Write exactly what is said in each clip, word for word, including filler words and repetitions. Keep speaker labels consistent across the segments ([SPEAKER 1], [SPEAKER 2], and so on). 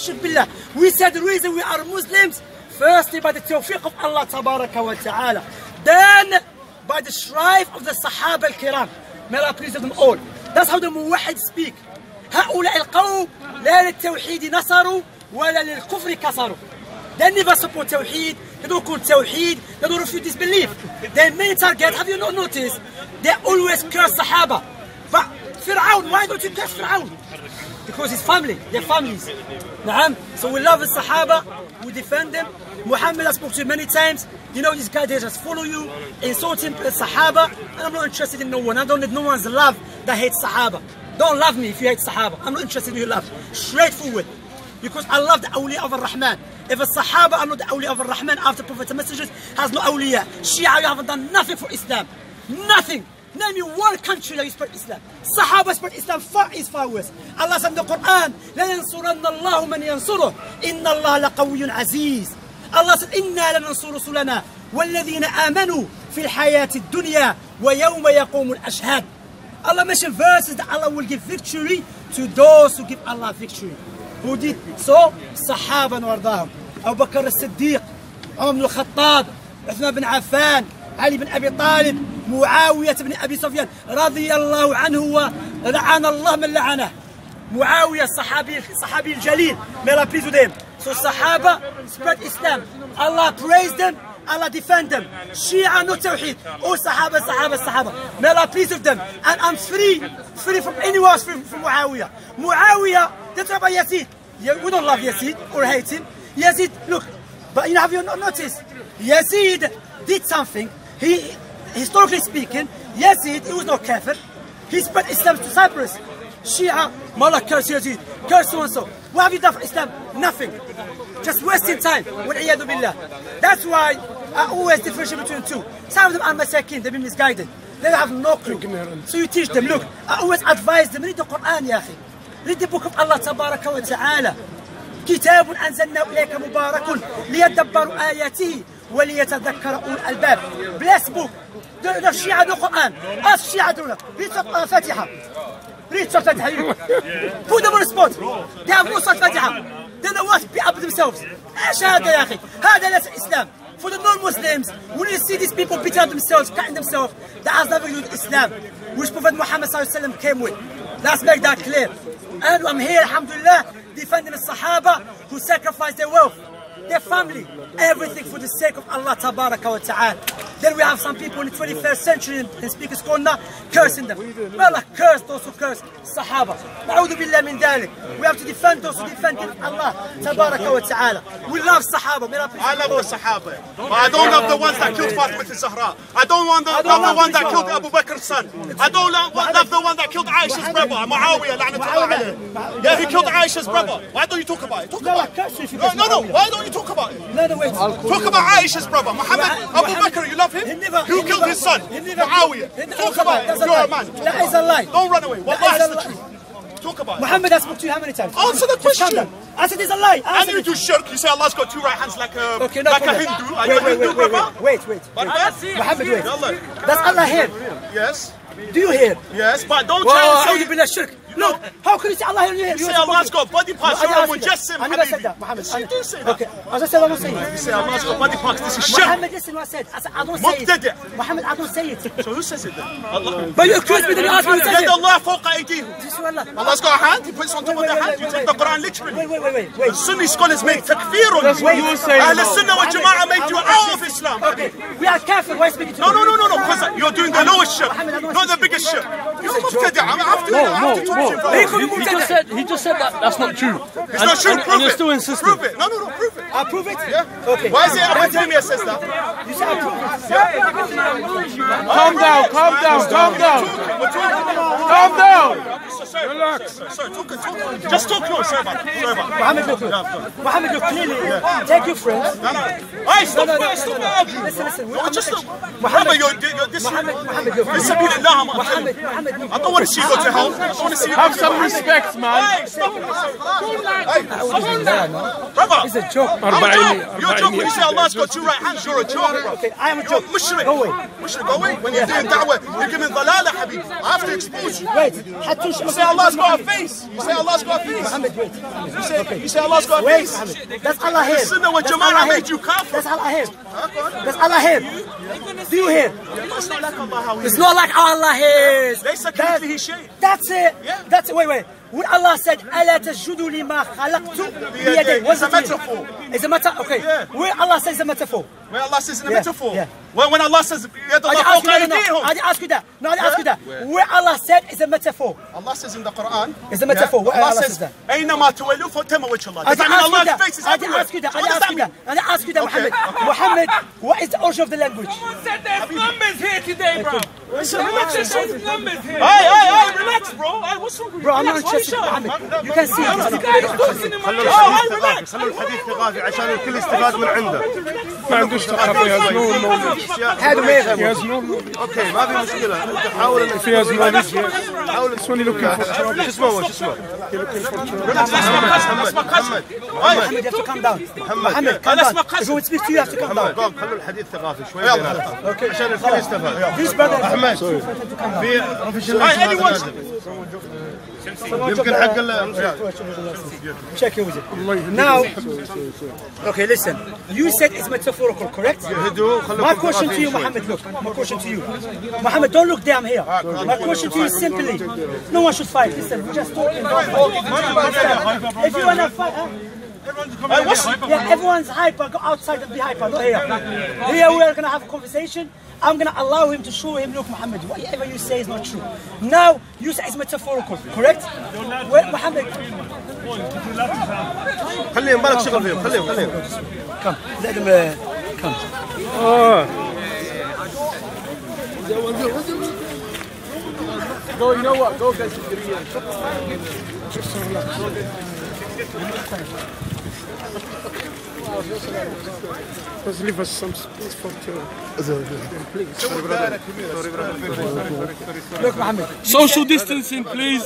[SPEAKER 1] shirk billah. We said the reason we are Muslims, firstly by the tawfiq of Allah tabaraka wa ta'ala, then by the strive of the Sahaba al-Kiram. May Allah please them all. That's how the Muwahid speak. هؤلاء القوم لا للتوحيد نصروا ولا للكفر كسروا. They never support Tawheed, they don't call Tawheed, they don't refute disbelief. Their main target, have you not noticed? They always curse Sahaba. But Fir'aun, why don't you curse Fir'aun? Because his family, their families. Naam. So we love the Sahaba, we defend them. Muhammad has spoken to you many times. You know, this guy, they just follow you, insulting the Sahaba. And I'm not interested in no one. I don't need no one's love that hates Sahaba. Don't love me if you hate Sahaba. I'm not interested in your love. Straightforward. Because I love the awliya of Ar-Rahman. If a Sahaba are not the awliya of Ar-Rahman after Prophet and messengers, has no awliya. Shia, you haven't done nothing for Islam. Nothing. Name me one country that you spread Islam. Sahaba spread Islam far east, far west. Allah said in the Quran, لا ينصرن الله من ينصره إن الله لقوي عزيز. Allah said, إنا لننصر رسلنا والذين آمنوا في الحياة الدنيا ويوم يقوم الأشهاد. Allah mentioned verses that Allah will give victory to those who give Allah victory. Who did so? Sahaba وارضاهم. Abu Bakr as-Siddiq, Umar ibn al-Khattab, Uthman bin Affan, Ali bin Abi Talib, Muawiyah ibn Abi Sufyan, radiyallahu anhu, la'ana Allah man la'anah. Muawiyah, Sahabi, Sahabi al-Jalil, may Allah please with him. So Sahaba spread Islam. Allah praised them, Allah defend them. Shia no Tawheed. Oh Sahaba, Sahaba, Sahaba. May Allah please with them. And I'm free, free from anyone free from Muawiyah. Muawiyah, that's about Yazid. We don't love Yazid or hate him. Yazid, look, but you know, have you not noticed? Yazid did something. He, historically speaking, Yazid, he was no kafir. He spread Islam to Cyprus. Shia, Mullah curse Yazid, curse so and so. What have you done for Islam? Nothing. Just wasting time. Wal-iyadu billah. That's why I always differentiate between the two. Some of them are masakin, they've been misguided. They have no clue. So you teach them, look, I always advise them, read the Quran, ya akhi. Read the book of Allah tabaraka wa ta'ala. كتاب أنزلنا إليك مبارك ليدبروا آياته وليتذكر أولو الألباب. Blessed book. The, the Shia the Quran. Ask Shia do read uh, Fatiha. Read Surah Fatiha. Put them on the spot. They have no Surah Fatiha. They don't want to be up themselves. إيش هذا يا أخي؟ هذا ليس Islam. For the non-Muslims, when you see these people beating up themselves, cutting themselves, that has nothing to do with Islam, which Prophet Muhammad sallallahu alaihi wasallam came with. Let's make that clear. And I'm here, alhamdulillah, defending the Sahaba who sacrificed their wealth, their family, everything for the sake of Allah tabaraka wa ta'ala. Then we have some people in the twenty-first century in, in Speaker's Corner cursing them. Well, Allah curse those who curse Sahaba. Na'udhu billah min dhalik. We have to defend those who defend Allah tabaraka wa ta'ala. We love Sahaba.
[SPEAKER 2] I love the Sahaba. But I don't love the ones that killed Fatima al-Zahra. I don't want the, I don't love the one that killed Abu Bakr's son. I don't love, love the one that killed Aisha's brother, Muawiyah, la'natullah alayhi. Yeah, he killed Aisha's brother. Why don't you talk about it? Talk about it. No, no, no. Why don't you talk about it?
[SPEAKER 1] No, no, wait.
[SPEAKER 2] Talk about Aisha's brother, Muhammad, Abu Bakr, you love him? Who killed his son? Muawiyah. Talk about it. You're a man.
[SPEAKER 1] That is a lie.
[SPEAKER 2] Don't run away. Wallahi, that's the truth. Talk about it.
[SPEAKER 1] Muhammad has spoken to you how many times?
[SPEAKER 2] Answer the question.
[SPEAKER 1] I said it's a lie.
[SPEAKER 2] And you do shirk. You say Allah's got two right hands like a,
[SPEAKER 1] okay, no
[SPEAKER 2] like a
[SPEAKER 1] problem.
[SPEAKER 2] Hindu. Are
[SPEAKER 1] wait,
[SPEAKER 2] you a
[SPEAKER 1] wait,
[SPEAKER 2] Hindu,
[SPEAKER 1] wait, wait,
[SPEAKER 2] brother?
[SPEAKER 1] wait, wait, wait.
[SPEAKER 2] wait.
[SPEAKER 1] Muhammad, wait. Does Allah hear?
[SPEAKER 2] Yes.
[SPEAKER 1] Do you hear?
[SPEAKER 2] Yes, but don't try and say...
[SPEAKER 1] Billah shirk. Look, how can you say Allah hear?
[SPEAKER 2] You say Allah's got body parts. You're a mujassim,
[SPEAKER 1] I never said that, Muhammad.
[SPEAKER 2] You do say that.
[SPEAKER 1] Okay, as I said, I don't say it.
[SPEAKER 2] You say Allah's got body parts. This is shirk.
[SPEAKER 1] Muhammad, listen what I said. I said, I don't say it. Muhammad, I don't say it.
[SPEAKER 2] So who says it then? Allah.
[SPEAKER 1] But you accuse me, then you ask me who says it.
[SPEAKER 2] Allah fawqa aydihim. Allah's got a hand. He puts on top of the hand. You take the Quran literally.
[SPEAKER 1] Wait, wait, wait, wait. wait.
[SPEAKER 2] The Sunni scholars make takfir on you. Ahl Sunnah wal Jama'ah make you out of Islam.
[SPEAKER 1] Okay, we are kafir. Why speaking to
[SPEAKER 2] No, no, no, no, no. Because you're doing the lowest shirk, not the biggest shirk. You're mubtadi'. I have to, I have to talk to you.
[SPEAKER 3] He just said, he just said that that's not true.
[SPEAKER 2] It's not true. Prove
[SPEAKER 3] and you're
[SPEAKER 2] it.
[SPEAKER 3] still insisting.
[SPEAKER 2] Prove it. No, no, no. Prove it.
[SPEAKER 1] I'll prove it?
[SPEAKER 2] Yeah.
[SPEAKER 1] Okay.
[SPEAKER 2] Why is it Abu Taymiyyah says that?
[SPEAKER 1] You say I'll prove it.
[SPEAKER 2] Yeah.
[SPEAKER 3] Calm down, calm down, calm down. Calm down.
[SPEAKER 2] Relax. Sorry, talk, talk. Just talk close. Sorry about that. Sorry about that.
[SPEAKER 1] Muhammad, look, look. Muhammad, look, clearly. Take your friends.
[SPEAKER 2] No, no. Hey, stop
[SPEAKER 1] No, no, no,
[SPEAKER 2] it. Stop
[SPEAKER 1] no, no.
[SPEAKER 2] arguing.
[SPEAKER 1] Listen, listen.
[SPEAKER 2] No, just stop.
[SPEAKER 1] Muhammad,
[SPEAKER 2] you're, you're, this
[SPEAKER 1] Muhammad, Muhammad, you're
[SPEAKER 2] This Sabilillah, I'm
[SPEAKER 1] Muhammad, Muhammad,
[SPEAKER 2] I don't want to see you go to hell. I don't want to see you
[SPEAKER 3] Have some respect, man.
[SPEAKER 2] Hey, stop it. Hey, brother.
[SPEAKER 1] It's a joke.
[SPEAKER 2] I'm a joke. You're a joke when you say Allah's got two right hands. You're a joke, bro.
[SPEAKER 1] Okay, I am a joke.
[SPEAKER 2] Mushrik.
[SPEAKER 1] Go away.
[SPEAKER 2] Mushrik, go away. When you're doing da'wah, you're giving dhalala, habib. I have to expose you.
[SPEAKER 1] Wait, حتى
[SPEAKER 2] You say Allah's got a face. You say Allah's got a face.
[SPEAKER 1] Muhammad, wait.
[SPEAKER 2] You say, you say Allah's got a
[SPEAKER 1] Wait,
[SPEAKER 2] face.
[SPEAKER 1] Muhammad. That's Allah here.
[SPEAKER 2] Sunnah wal
[SPEAKER 1] That's
[SPEAKER 2] Jama'ah
[SPEAKER 1] Allah
[SPEAKER 2] made
[SPEAKER 1] here.
[SPEAKER 2] you kafir.
[SPEAKER 1] That's Allah here. That's Allah here. Do you hear?
[SPEAKER 2] It's not like Allah how he
[SPEAKER 1] It's
[SPEAKER 2] is.
[SPEAKER 1] not like how Allah hears.
[SPEAKER 2] Laysa
[SPEAKER 1] That-
[SPEAKER 2] kamithlihi shay'.
[SPEAKER 1] That's it.
[SPEAKER 2] Yeah.
[SPEAKER 1] That's it. Wait, wait. When Allah said, أَلَا تَسْجُدُوا لِمَا خَلَقْتُ بِيَدَيْ. What's
[SPEAKER 2] It's a
[SPEAKER 1] it mean?
[SPEAKER 2] metaphor.
[SPEAKER 1] It's a metaphor. Okay.
[SPEAKER 2] Yeah.
[SPEAKER 1] Where Allah says a metaphor.
[SPEAKER 2] Where Allah says in a
[SPEAKER 1] Yeah,
[SPEAKER 2] metaphor.
[SPEAKER 1] yeah.
[SPEAKER 2] When, when Allah says,
[SPEAKER 1] I
[SPEAKER 2] يَدَ اللَّهِ
[SPEAKER 1] didn't ask
[SPEAKER 2] فَوْقَ
[SPEAKER 1] you that. No,
[SPEAKER 2] أَيْدِيهِمْ.
[SPEAKER 1] I didn't ask you that. No, I didn't ask you that. Where Allah said is a metaphor.
[SPEAKER 2] Allah says in the Quran.
[SPEAKER 1] It's a metaphor. Where
[SPEAKER 2] Allah
[SPEAKER 1] Allah
[SPEAKER 2] says,
[SPEAKER 1] says that.
[SPEAKER 2] أَيْنَمَا تُوَلُّوا فَتَمَّ وَجْهَ اللَّهِ.
[SPEAKER 1] I
[SPEAKER 2] Does that
[SPEAKER 1] didn't
[SPEAKER 2] mean
[SPEAKER 1] ask you
[SPEAKER 2] Allah's
[SPEAKER 1] that.
[SPEAKER 2] face is
[SPEAKER 1] I didn't
[SPEAKER 2] everywhere?
[SPEAKER 1] ask you that. I
[SPEAKER 2] What
[SPEAKER 1] didn't
[SPEAKER 2] does
[SPEAKER 1] ask you that.
[SPEAKER 2] mean?
[SPEAKER 1] I didn't ask you that,
[SPEAKER 2] Okay.
[SPEAKER 1] Muhammad. Muhammad, what is the origin of the language?
[SPEAKER 3] Someone said there's numbers here today, bro. Someone said there's numbers here.
[SPEAKER 2] Hey, hey, hey, relax, bro. Hey, what's wrong with you?
[SPEAKER 1] Bro, I'm not
[SPEAKER 2] Relax, why you
[SPEAKER 1] interested,
[SPEAKER 2] shouting?
[SPEAKER 1] Muhammad. You can see
[SPEAKER 3] This
[SPEAKER 1] it.
[SPEAKER 3] guy is talking in my
[SPEAKER 2] Oh,
[SPEAKER 3] ear.
[SPEAKER 2] hey, relax.
[SPEAKER 4] خلوا الحديث ثقافي عشان الكل يستفاد من عنده.
[SPEAKER 3] ما عندوش ثقافة.
[SPEAKER 1] هذا ما يفهم.
[SPEAKER 4] اوكي ما في مشكله انت حاول انك
[SPEAKER 3] في أزمة.
[SPEAKER 4] حاول
[SPEAKER 3] Sunni looking for trouble.
[SPEAKER 4] شو اسمه هو شو اسمه
[SPEAKER 2] Relax, that's my cousin. That's my cousin. Hey,
[SPEAKER 1] Muhammad, you have to calm down. Muhammad, calm
[SPEAKER 2] that's
[SPEAKER 1] down.
[SPEAKER 2] my
[SPEAKER 1] If
[SPEAKER 2] cousin.
[SPEAKER 1] you would speak to you, you have to calm down.
[SPEAKER 4] قوم خلوا الحديث ثقافي شوي
[SPEAKER 2] يلا.
[SPEAKER 4] بيناتكم عشان الكل يستفاد.
[SPEAKER 1] These brothers.
[SPEAKER 4] احمد في
[SPEAKER 2] Hey, anyone.
[SPEAKER 4] يمكن حق ال-
[SPEAKER 1] Check your music. Now, okay, listen. You said it's metaphorical, correct?
[SPEAKER 4] هدوء خلوكم
[SPEAKER 1] My question to you,
[SPEAKER 4] ثقافيين شوي.
[SPEAKER 1] Muhammad, look. My question to you. Muhammad, don't look down here. My question to you is simply, no one should fight. Listen, we're just talking. If you want to fight, huh?
[SPEAKER 2] Hey, what's
[SPEAKER 1] Yeah, everyone's hyper. Go outside and be hyper, not here. Here we are going to have a conversation. I'm going to allow him to show him, look, Muhammad, whatever you say is not true. Now, you say it's metaphorical, correct? Wait, Muhammad,
[SPEAKER 4] خليهم بالك شغل فيهم خليهم خليهم.
[SPEAKER 1] come. Let him uh, come.
[SPEAKER 3] Go, you know what? Go get Let's leave us some space for two.
[SPEAKER 1] Look, Muhammad.
[SPEAKER 3] Social distancing, please.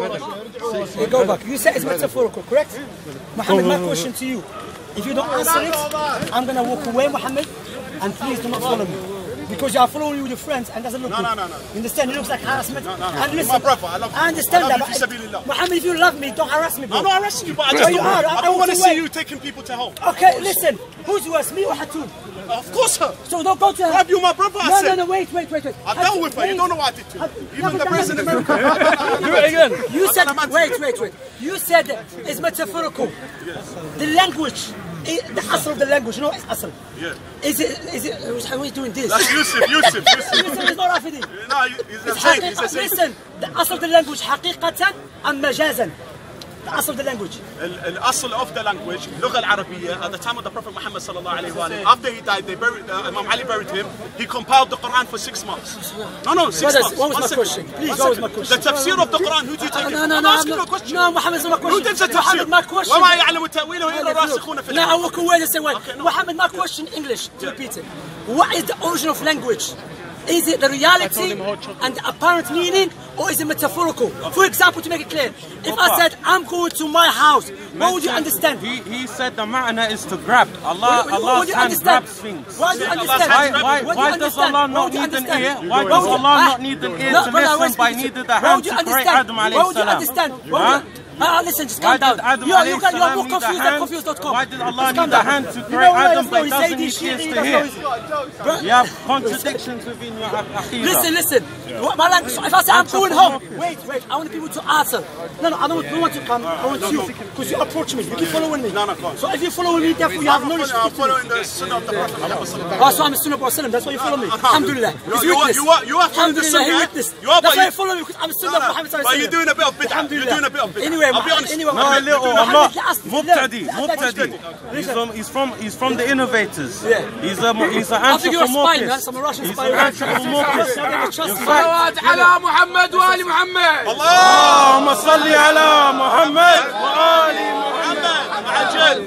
[SPEAKER 1] You go back. You said it's metaphorical, correct? Muhammad, my question to you. If you don't answer it, I'm going to walk away, Muhammad, and please do not follow me. Because you are following me with your friends and doesn't look
[SPEAKER 2] No,
[SPEAKER 1] good.
[SPEAKER 2] no, no, no.
[SPEAKER 1] You understand? It looks like harassment.
[SPEAKER 2] No, no, no.
[SPEAKER 1] And
[SPEAKER 2] You're
[SPEAKER 1] listen,
[SPEAKER 2] my brother. I love you.
[SPEAKER 1] I understand
[SPEAKER 2] I
[SPEAKER 1] that.
[SPEAKER 2] love you,
[SPEAKER 1] but-
[SPEAKER 2] fi sabilillah.
[SPEAKER 1] Muhammad, if you love me, don't harass me, bro.
[SPEAKER 2] I'm not arresting you, but I
[SPEAKER 1] Well,
[SPEAKER 2] just
[SPEAKER 1] you
[SPEAKER 2] don't,
[SPEAKER 1] are. I-
[SPEAKER 2] I
[SPEAKER 1] I
[SPEAKER 2] don't
[SPEAKER 1] want
[SPEAKER 2] want to
[SPEAKER 1] to
[SPEAKER 2] see
[SPEAKER 1] wait.
[SPEAKER 2] you taking people to home.
[SPEAKER 1] Okay, listen. Who's worse, me or Hatul?
[SPEAKER 2] Of course, her.
[SPEAKER 1] So don't go to her.
[SPEAKER 2] Have you my brother? I
[SPEAKER 1] No,
[SPEAKER 2] said.
[SPEAKER 1] no, no, wait, wait, wait, wait.
[SPEAKER 2] I dealt with her. You don't know what I did to her. Even the president in America.
[SPEAKER 3] Do it again.
[SPEAKER 1] You said, wait, wait, wait. You said it's metaphorical. The language, i- the asl of the language, you know what's asl?
[SPEAKER 2] Yeah.
[SPEAKER 1] Is it, is it, how are you doing this?
[SPEAKER 2] That's Yusuf, Yusuf, Yusuf.
[SPEAKER 1] Listen, it's not Rafidi.
[SPEAKER 2] No, he's a
[SPEAKER 1] It's
[SPEAKER 2] saint. He's a
[SPEAKER 1] حقيقة.
[SPEAKER 2] saint.
[SPEAKER 1] Listen, the asl of the language, حقيقة أم مجازا? The asl of the language.
[SPEAKER 2] ال- الأصل of the language, اللغة العربية, at the time of the Prophet Muhammad sallallahu alaihi wasallam, after he died, they buried, uh, Imam Ali buried him. He compiled the Quran for six months. No, no, six
[SPEAKER 1] Brothers,
[SPEAKER 2] months.
[SPEAKER 1] what was
[SPEAKER 2] One
[SPEAKER 1] my
[SPEAKER 2] second.
[SPEAKER 1] question? Please,
[SPEAKER 2] One
[SPEAKER 1] what was my
[SPEAKER 2] second.
[SPEAKER 1] question?
[SPEAKER 2] The tafsir of the Quran, who do you take it
[SPEAKER 1] No,
[SPEAKER 2] from?
[SPEAKER 1] no,
[SPEAKER 2] I'm
[SPEAKER 1] no,
[SPEAKER 2] asking
[SPEAKER 1] no,
[SPEAKER 2] you a question.
[SPEAKER 1] no, Muhammad's not my question.
[SPEAKER 2] Who did the
[SPEAKER 1] Muhammad, my
[SPEAKER 2] tafsir?
[SPEAKER 1] question.
[SPEAKER 2] وما يعلم تأويله إلا الراسخون في
[SPEAKER 1] Now I
[SPEAKER 2] العلم.
[SPEAKER 1] walk away and say, well,
[SPEAKER 2] Okay, no.
[SPEAKER 1] Muhammad, my question in English, to repeat it. What is the origin of language? Is it the reality and the apparent meaning, or is it metaphorical? For example, to make it clear, if I said, I'm going to my house, what would you understand?
[SPEAKER 5] He, he said the ma'na is to grab. Allah,
[SPEAKER 1] What- what- what
[SPEAKER 5] Allah's
[SPEAKER 1] do you
[SPEAKER 5] hand
[SPEAKER 1] understand?
[SPEAKER 5] grabs things.
[SPEAKER 1] Why do you
[SPEAKER 2] Allah's
[SPEAKER 1] understand?
[SPEAKER 2] hand
[SPEAKER 5] Why, why,
[SPEAKER 1] What do you
[SPEAKER 5] why does
[SPEAKER 1] understand?
[SPEAKER 5] Allah
[SPEAKER 1] What
[SPEAKER 5] not
[SPEAKER 1] would you
[SPEAKER 5] need an
[SPEAKER 1] understand?
[SPEAKER 5] ear? Why
[SPEAKER 1] What
[SPEAKER 5] does
[SPEAKER 1] would you-
[SPEAKER 5] Allah
[SPEAKER 1] Ah,
[SPEAKER 5] not need an ear
[SPEAKER 1] no,
[SPEAKER 5] to
[SPEAKER 1] brother,
[SPEAKER 5] listen
[SPEAKER 1] wait,
[SPEAKER 5] but
[SPEAKER 1] listen.
[SPEAKER 5] needed a
[SPEAKER 1] What
[SPEAKER 5] hand
[SPEAKER 1] would you
[SPEAKER 5] to create
[SPEAKER 1] understand?
[SPEAKER 5] Adam alayhi
[SPEAKER 1] What would you
[SPEAKER 5] salam?
[SPEAKER 1] understand? What would
[SPEAKER 5] Huh?
[SPEAKER 1] you- Ah, listen, just
[SPEAKER 5] Why
[SPEAKER 1] calm down.
[SPEAKER 5] did Adam
[SPEAKER 1] You're,
[SPEAKER 5] alayhi
[SPEAKER 1] you're, you're
[SPEAKER 5] salam
[SPEAKER 1] more
[SPEAKER 5] need a
[SPEAKER 1] confused than
[SPEAKER 5] hand?
[SPEAKER 1] confused dot com.
[SPEAKER 5] Why did Allah
[SPEAKER 1] Just calm
[SPEAKER 5] need a
[SPEAKER 1] down.
[SPEAKER 5] hand to
[SPEAKER 1] You
[SPEAKER 5] create
[SPEAKER 1] know why
[SPEAKER 5] Adam
[SPEAKER 1] that's
[SPEAKER 5] but
[SPEAKER 1] what he
[SPEAKER 5] doesn't
[SPEAKER 1] said,
[SPEAKER 5] need
[SPEAKER 1] he-
[SPEAKER 5] ears
[SPEAKER 1] he-
[SPEAKER 5] to
[SPEAKER 1] that's
[SPEAKER 5] hear?
[SPEAKER 1] what he's-
[SPEAKER 5] You have contradictions within your aqidah.
[SPEAKER 1] Listen, listen. What- my language- If I say I'm going home, wait, wait. I want people to answer. No, no, I don't, don't want to come. I want you because you approach me. You keep following me.
[SPEAKER 2] No, no, go on.
[SPEAKER 1] So if you follow me, therefore you have
[SPEAKER 2] I'm
[SPEAKER 1] knowledge.
[SPEAKER 2] following- I'm
[SPEAKER 1] to speak to me.
[SPEAKER 2] following the sunnah of the Prophet Muhammad sallallahu
[SPEAKER 1] Oh, so I'm a Sunnah Prophet. That's why you follow me. Alhamdulillah.
[SPEAKER 2] You
[SPEAKER 1] It's
[SPEAKER 2] are- you are-
[SPEAKER 1] witness.
[SPEAKER 2] you are- you are following the
[SPEAKER 1] Alhamdulillah,
[SPEAKER 2] sunnah,
[SPEAKER 1] he
[SPEAKER 2] eh?
[SPEAKER 1] witnessed.
[SPEAKER 2] You are,
[SPEAKER 1] That's
[SPEAKER 2] but
[SPEAKER 1] why
[SPEAKER 2] you-
[SPEAKER 1] you follow me because I'm a Sunnah
[SPEAKER 2] No, no,
[SPEAKER 1] Muhammad.
[SPEAKER 2] but you're doing a bit of bid'ah. You're
[SPEAKER 1] Alhamdulillah.
[SPEAKER 2] doing a bit of bid'ah.
[SPEAKER 1] Anyway,
[SPEAKER 2] I'll be honest.
[SPEAKER 1] anyway,
[SPEAKER 5] No,
[SPEAKER 1] Muhammad,
[SPEAKER 5] little, I'm
[SPEAKER 1] Muhammad,
[SPEAKER 5] not.
[SPEAKER 1] you asked me to
[SPEAKER 5] Mubtadi,
[SPEAKER 1] learn.
[SPEAKER 5] Mubtadi. He's, um, he's from he's from the innovators.
[SPEAKER 1] Yeah.
[SPEAKER 5] He's a he's an
[SPEAKER 1] I think you're a spy, man.
[SPEAKER 5] anthropomorphist.
[SPEAKER 1] Some Russian
[SPEAKER 5] He's
[SPEAKER 1] spy.
[SPEAKER 5] an anthropomorphist.
[SPEAKER 1] Trust me.
[SPEAKER 3] صلوات على محمد وآل محمد.
[SPEAKER 5] اللهم صل على محمد وآل محمد.
[SPEAKER 2] عجل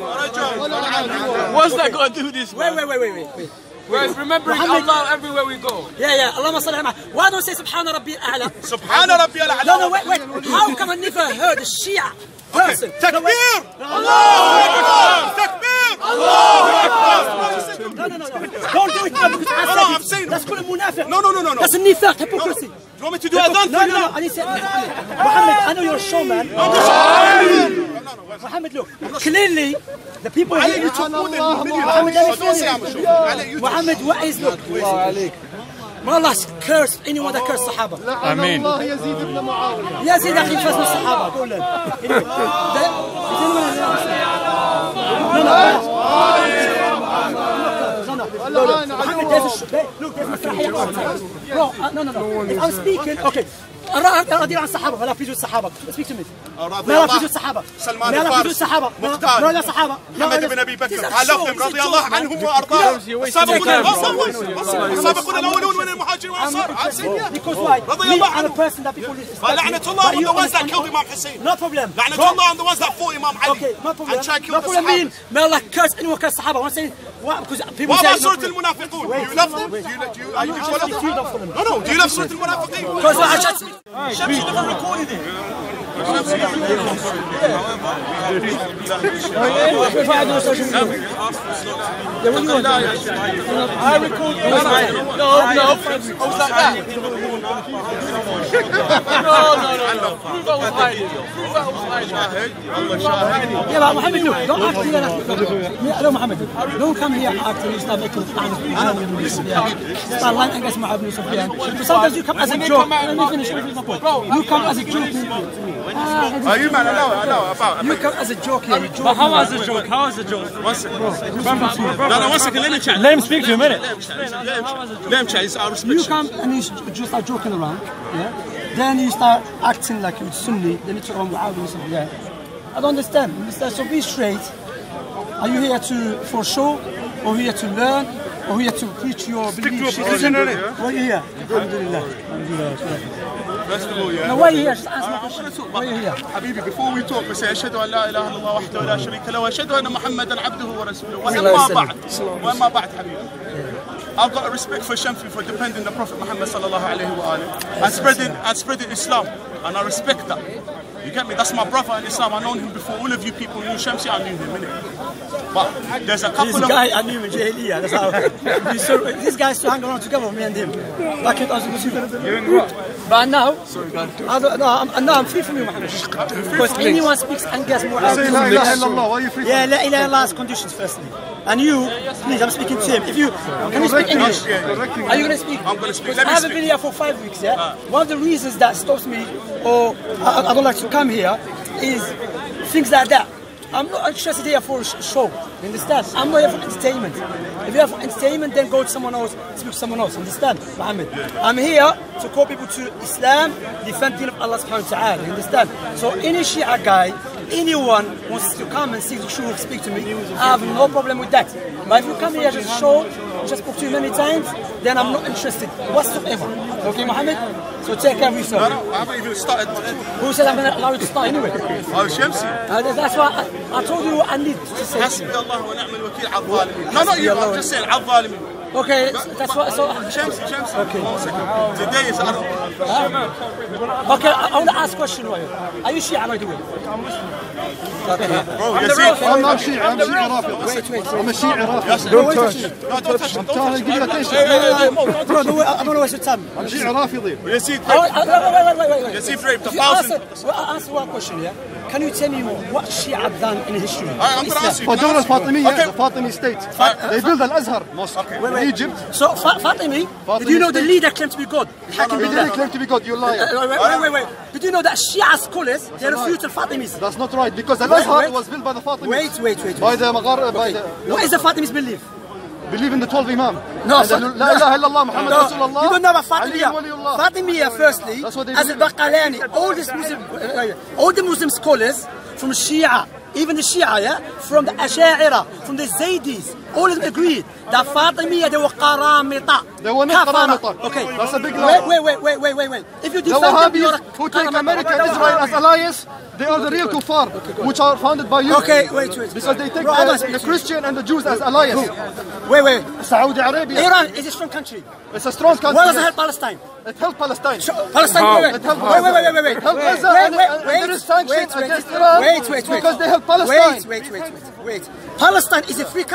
[SPEAKER 2] رجل.
[SPEAKER 3] What's that got to do with this?
[SPEAKER 1] Wait, wait, wait, wait, wait. wait.
[SPEAKER 3] We're remembering
[SPEAKER 1] Muhammad-
[SPEAKER 3] Allah everywhere we go.
[SPEAKER 1] Yeah, yeah. Allahumma salli ala Muhammad. Why don't you say Subhana Rabbi al-A'la?
[SPEAKER 2] سبحان ربي الأعلى.
[SPEAKER 1] No, no, wait, wait. How come I never heard a Shia person? No, wait.
[SPEAKER 2] تكبير. الله أكبر. تكبير.
[SPEAKER 1] No, no, no, no. Don't do it now because I
[SPEAKER 2] No, no,
[SPEAKER 1] said
[SPEAKER 2] I'm
[SPEAKER 1] it.
[SPEAKER 2] saying-
[SPEAKER 1] That's called a munafiq.
[SPEAKER 2] No, no, no, no, no.
[SPEAKER 1] That's a nifaq, hypocrisy.
[SPEAKER 2] No, want me to do adhan
[SPEAKER 1] No,
[SPEAKER 2] for you
[SPEAKER 1] no, no,
[SPEAKER 2] now?
[SPEAKER 1] I need to say, Muhammad, I know you're a showman. Muhammad, look, clearly, the people
[SPEAKER 2] Ali,
[SPEAKER 1] here,
[SPEAKER 2] you took more than a million.
[SPEAKER 1] Muhammad, let me
[SPEAKER 2] So don't say I'm a
[SPEAKER 1] finish.
[SPEAKER 2] showman. Ali, you took-
[SPEAKER 1] Muhammad, what is, look, may Allah curse anyone that curse Sahaba.
[SPEAKER 4] آمين الله يزيد ابن معاوية
[SPEAKER 1] يزيد أخي فاسم الصحابة قول لهم. Anyway, Muhammad, there's a sh- look, there's مسرحية. Bro, uh, no, no, no. If I'm speaking, okay. أراضي عن الصحابة، ولا بيجوا الصحابة. Speak to me.
[SPEAKER 2] رضي
[SPEAKER 1] لا
[SPEAKER 2] الله
[SPEAKER 1] بيجوا الصحابة.
[SPEAKER 2] سلمان
[SPEAKER 1] لا بيجوا
[SPEAKER 2] الفارسي
[SPEAKER 1] الصحابة.
[SPEAKER 2] مختار
[SPEAKER 1] لا لا صحابة.
[SPEAKER 2] محمد بن ابي بكر علقهم رضي الله عنهم وارضاهم السابقون السابقون الاولون من المهاجرين والانصار
[SPEAKER 1] Because why?
[SPEAKER 2] رضي
[SPEAKER 1] Me,
[SPEAKER 2] الله
[SPEAKER 1] I'm a
[SPEAKER 2] عنهم
[SPEAKER 1] person that people respect.
[SPEAKER 2] لعنة الله on the ones that killed Imam Hussein.
[SPEAKER 1] No problem.
[SPEAKER 2] لعنة الله on the ones that fought Imam Ali
[SPEAKER 1] Okay, no problem.
[SPEAKER 2] and tried to
[SPEAKER 1] No
[SPEAKER 2] kill the
[SPEAKER 1] problem. Mean,
[SPEAKER 2] Sahaba.
[SPEAKER 1] may Allah curse anyone curse Sahaba. I'm saying, what? Because people say.
[SPEAKER 2] وما سورة المنافقون. Do you love them? Do you do you are you follow them? No, no. Do you love سورة المنافقين?
[SPEAKER 1] Because I just.
[SPEAKER 3] Shamsi never recorded it. I recorded it. No, no. I was like that. No, no, no, no. Prove I was hiding. Prove I was hiding.
[SPEAKER 1] Yeah, but Muhammad, look, don't act here. Hello, Muhammad. Don't come here acting. You start making fun of me. Start lying against Muhammad bin Sufyan. Sometimes you come as a joke. Let me finish. Let me finish my point. You come as a joke.
[SPEAKER 4] Are you man? I know, I know about.
[SPEAKER 1] You come as a joke here. You joke.
[SPEAKER 3] But how was the joke? How was the joke?
[SPEAKER 2] One second. No, no, one second. Let him chat.
[SPEAKER 3] Let him speak for a minute.
[SPEAKER 2] Let him chat. He's- I respect
[SPEAKER 1] You
[SPEAKER 2] you.
[SPEAKER 1] come and you just start joking around. Yeah. Then you start acting like you're Sunni. Then you talk about Muhammad bin Sufyan. I don't understand. Understand? So be straight. Are you here to for show, or here to learn, or here to preach your beliefs? Why are you here? Alhamdulillah. Alhamdulillah.
[SPEAKER 2] First of all, yeah.
[SPEAKER 1] Now why are you here? Just answer my question. Why are you here?
[SPEAKER 2] حبيبي before we talk we say أشهد أن لا إله إلا الله وحده لا شريك له وأشهد أن محمدا عبده ورسوله وأما بعد وأما بعد حبيبي I've got a respect for Shamsi for defending the Prophet Muhammad sallallahu alayhi wa alayhi and spreading and spreading Islam, and I respect that. You get me? That's my brother in Islam. I've known him before all of you people knew Shamsi. I knew him, innit? But there's a couple
[SPEAKER 1] This
[SPEAKER 2] of
[SPEAKER 1] guy I knew him in Jahiliyyah. That's how. we so, these guys still hang around together, me and him. Like it, but now, I don't, no, I'm, no, I'm free from you, Muhammad. Because anyone speaks against Muhammad.
[SPEAKER 4] Say la ilaha illallah. Why are you free?
[SPEAKER 1] Yeah, la ilaha illallah has conditions firstly. And you, please, I'm speaking to him. If you can you speak English? Are you gonna speak?
[SPEAKER 2] I'm gonna speak.
[SPEAKER 1] Because
[SPEAKER 2] Let me
[SPEAKER 1] I haven't
[SPEAKER 2] speak.
[SPEAKER 1] been here for five weeks. Yeah. One of the reasons that stops me, or I, I don't like to come here, is things like that. I'm not interested here for a sh- show. You understand? I'm not here for entertainment. If you're here for entertainment, then go to someone else, speak to someone else. Understand, Muhammad? I'm here to call people to Islam, defend the deen of Allah subhanahu wa ta'ala. You understand? So any Shia guy, anyone wants to come and see the truth, speak to me, I have no problem with that. But if you come here just show, just spoke to you many times, then I'm not interested whatsoever. Okay, Muhammad? So take care of yourself.
[SPEAKER 2] I, don't, I haven't even started.
[SPEAKER 1] Who said I'm going to allow you to start anyway?
[SPEAKER 2] Oh, Shamsi.
[SPEAKER 1] Uh, that's why I, I told you what I need to say.
[SPEAKER 2] حسبي الله ونعم الوكيل على الظالمين. No, not you. I'm just saying على الظالمين.
[SPEAKER 1] Okay, that's what. So,
[SPEAKER 2] Shamsi, Shamsi.
[SPEAKER 1] Okay.
[SPEAKER 2] One second. Today is Arab.
[SPEAKER 1] okay, I, I want to ask a question. Are you, are you Shia, by the way?
[SPEAKER 2] Bro, Yazid.
[SPEAKER 4] I'm not Shia. I'm Shia Rafi.
[SPEAKER 1] Wait, wait.
[SPEAKER 4] I'm a Shia Rafi.
[SPEAKER 2] Don't touch. No, don't touch. Don't touch.
[SPEAKER 4] give you attention.
[SPEAKER 1] Bro, don't, I don't know what's your time.
[SPEAKER 4] I'm Shia Rafidi.
[SPEAKER 2] Yazid.
[SPEAKER 1] I, I, wait, wait, wait, wait, wait.
[SPEAKER 2] Yazid raped a
[SPEAKER 1] You answer,
[SPEAKER 2] thousand.
[SPEAKER 1] well, I'll answer one question, yeah? Can you tell me what Shia have done in history?
[SPEAKER 2] I'm going to ask you.
[SPEAKER 4] For Dawla Fatimiyya,
[SPEAKER 2] Okay.
[SPEAKER 4] the Fatimi state. They built Al-Azhar mosque in Egypt.
[SPEAKER 1] So, Fa- Fatimi, did you know the leader claimed to be God? Hakim
[SPEAKER 4] He
[SPEAKER 1] Billah.
[SPEAKER 4] didn't claim to be God, you liar.
[SPEAKER 1] Uh, wait, wait, wait, wait. Did you know that Shia scholars, they refute the Fatimis?
[SPEAKER 4] That's not right, because
[SPEAKER 1] Wait,
[SPEAKER 4] Al-Azhar
[SPEAKER 1] wait.
[SPEAKER 4] was built by the Fatimis.
[SPEAKER 1] Wait, wait, wait.
[SPEAKER 4] By
[SPEAKER 1] wait.
[SPEAKER 4] the Maghar, by the...
[SPEAKER 1] What is the Fatimis belief?
[SPEAKER 4] Believe in the twelve Imam.
[SPEAKER 1] No,
[SPEAKER 4] And the
[SPEAKER 1] so-
[SPEAKER 4] La ilaha illallah Muhammad
[SPEAKER 1] No,
[SPEAKER 4] Rasulullah.
[SPEAKER 1] you don't know about
[SPEAKER 4] Ali
[SPEAKER 1] Fatimiyya.
[SPEAKER 4] Waliullah.
[SPEAKER 1] Fatimiyya, firstly,
[SPEAKER 4] That's what they
[SPEAKER 1] as
[SPEAKER 4] believe.
[SPEAKER 1] al-Baqalani, all these Muslim, uh, all the Muslim scholars from Shia, even the Shia, yeah, from the Asha'ira, from the Zaydis, all of them agreed that Fatimiyya, they were qaramita.
[SPEAKER 4] They were not
[SPEAKER 1] Kafara.
[SPEAKER 4] qaramita.
[SPEAKER 1] Okay.
[SPEAKER 4] That's a big lie.
[SPEAKER 1] Wait, wait, wait, wait, wait, wait. If you
[SPEAKER 4] The
[SPEAKER 1] defend them, you're a
[SPEAKER 4] Wahhabis who take
[SPEAKER 1] qaramita.
[SPEAKER 4] America and Israel as allies, they are the real kuffar, which are founded by you.
[SPEAKER 1] Okay, wait, wait.
[SPEAKER 4] Because they take
[SPEAKER 1] Bro, hold on,
[SPEAKER 4] the,
[SPEAKER 1] speak
[SPEAKER 4] the
[SPEAKER 1] to me.
[SPEAKER 4] Christian and the Jews as allies.
[SPEAKER 1] Wait, wait.
[SPEAKER 4] Saudi Arabia,
[SPEAKER 1] Iran is a strong country.
[SPEAKER 4] it's a strong country.
[SPEAKER 1] Why does it help Palestine?
[SPEAKER 4] It helped Palestine.
[SPEAKER 1] Palestine, wait, wait,
[SPEAKER 4] It helped
[SPEAKER 1] wait, wait, wait, wait, wait,
[SPEAKER 4] It helped
[SPEAKER 1] wait,
[SPEAKER 4] Gaza
[SPEAKER 1] wait,
[SPEAKER 4] and,
[SPEAKER 1] wait,
[SPEAKER 4] and,
[SPEAKER 1] wait,
[SPEAKER 4] and there is sanctions
[SPEAKER 1] wait, wait,
[SPEAKER 4] against Iran
[SPEAKER 1] wait, wait, wait.
[SPEAKER 4] because they help Palestine.
[SPEAKER 1] Wait, wait, wait, wait, wait. Palestine is a free country or not?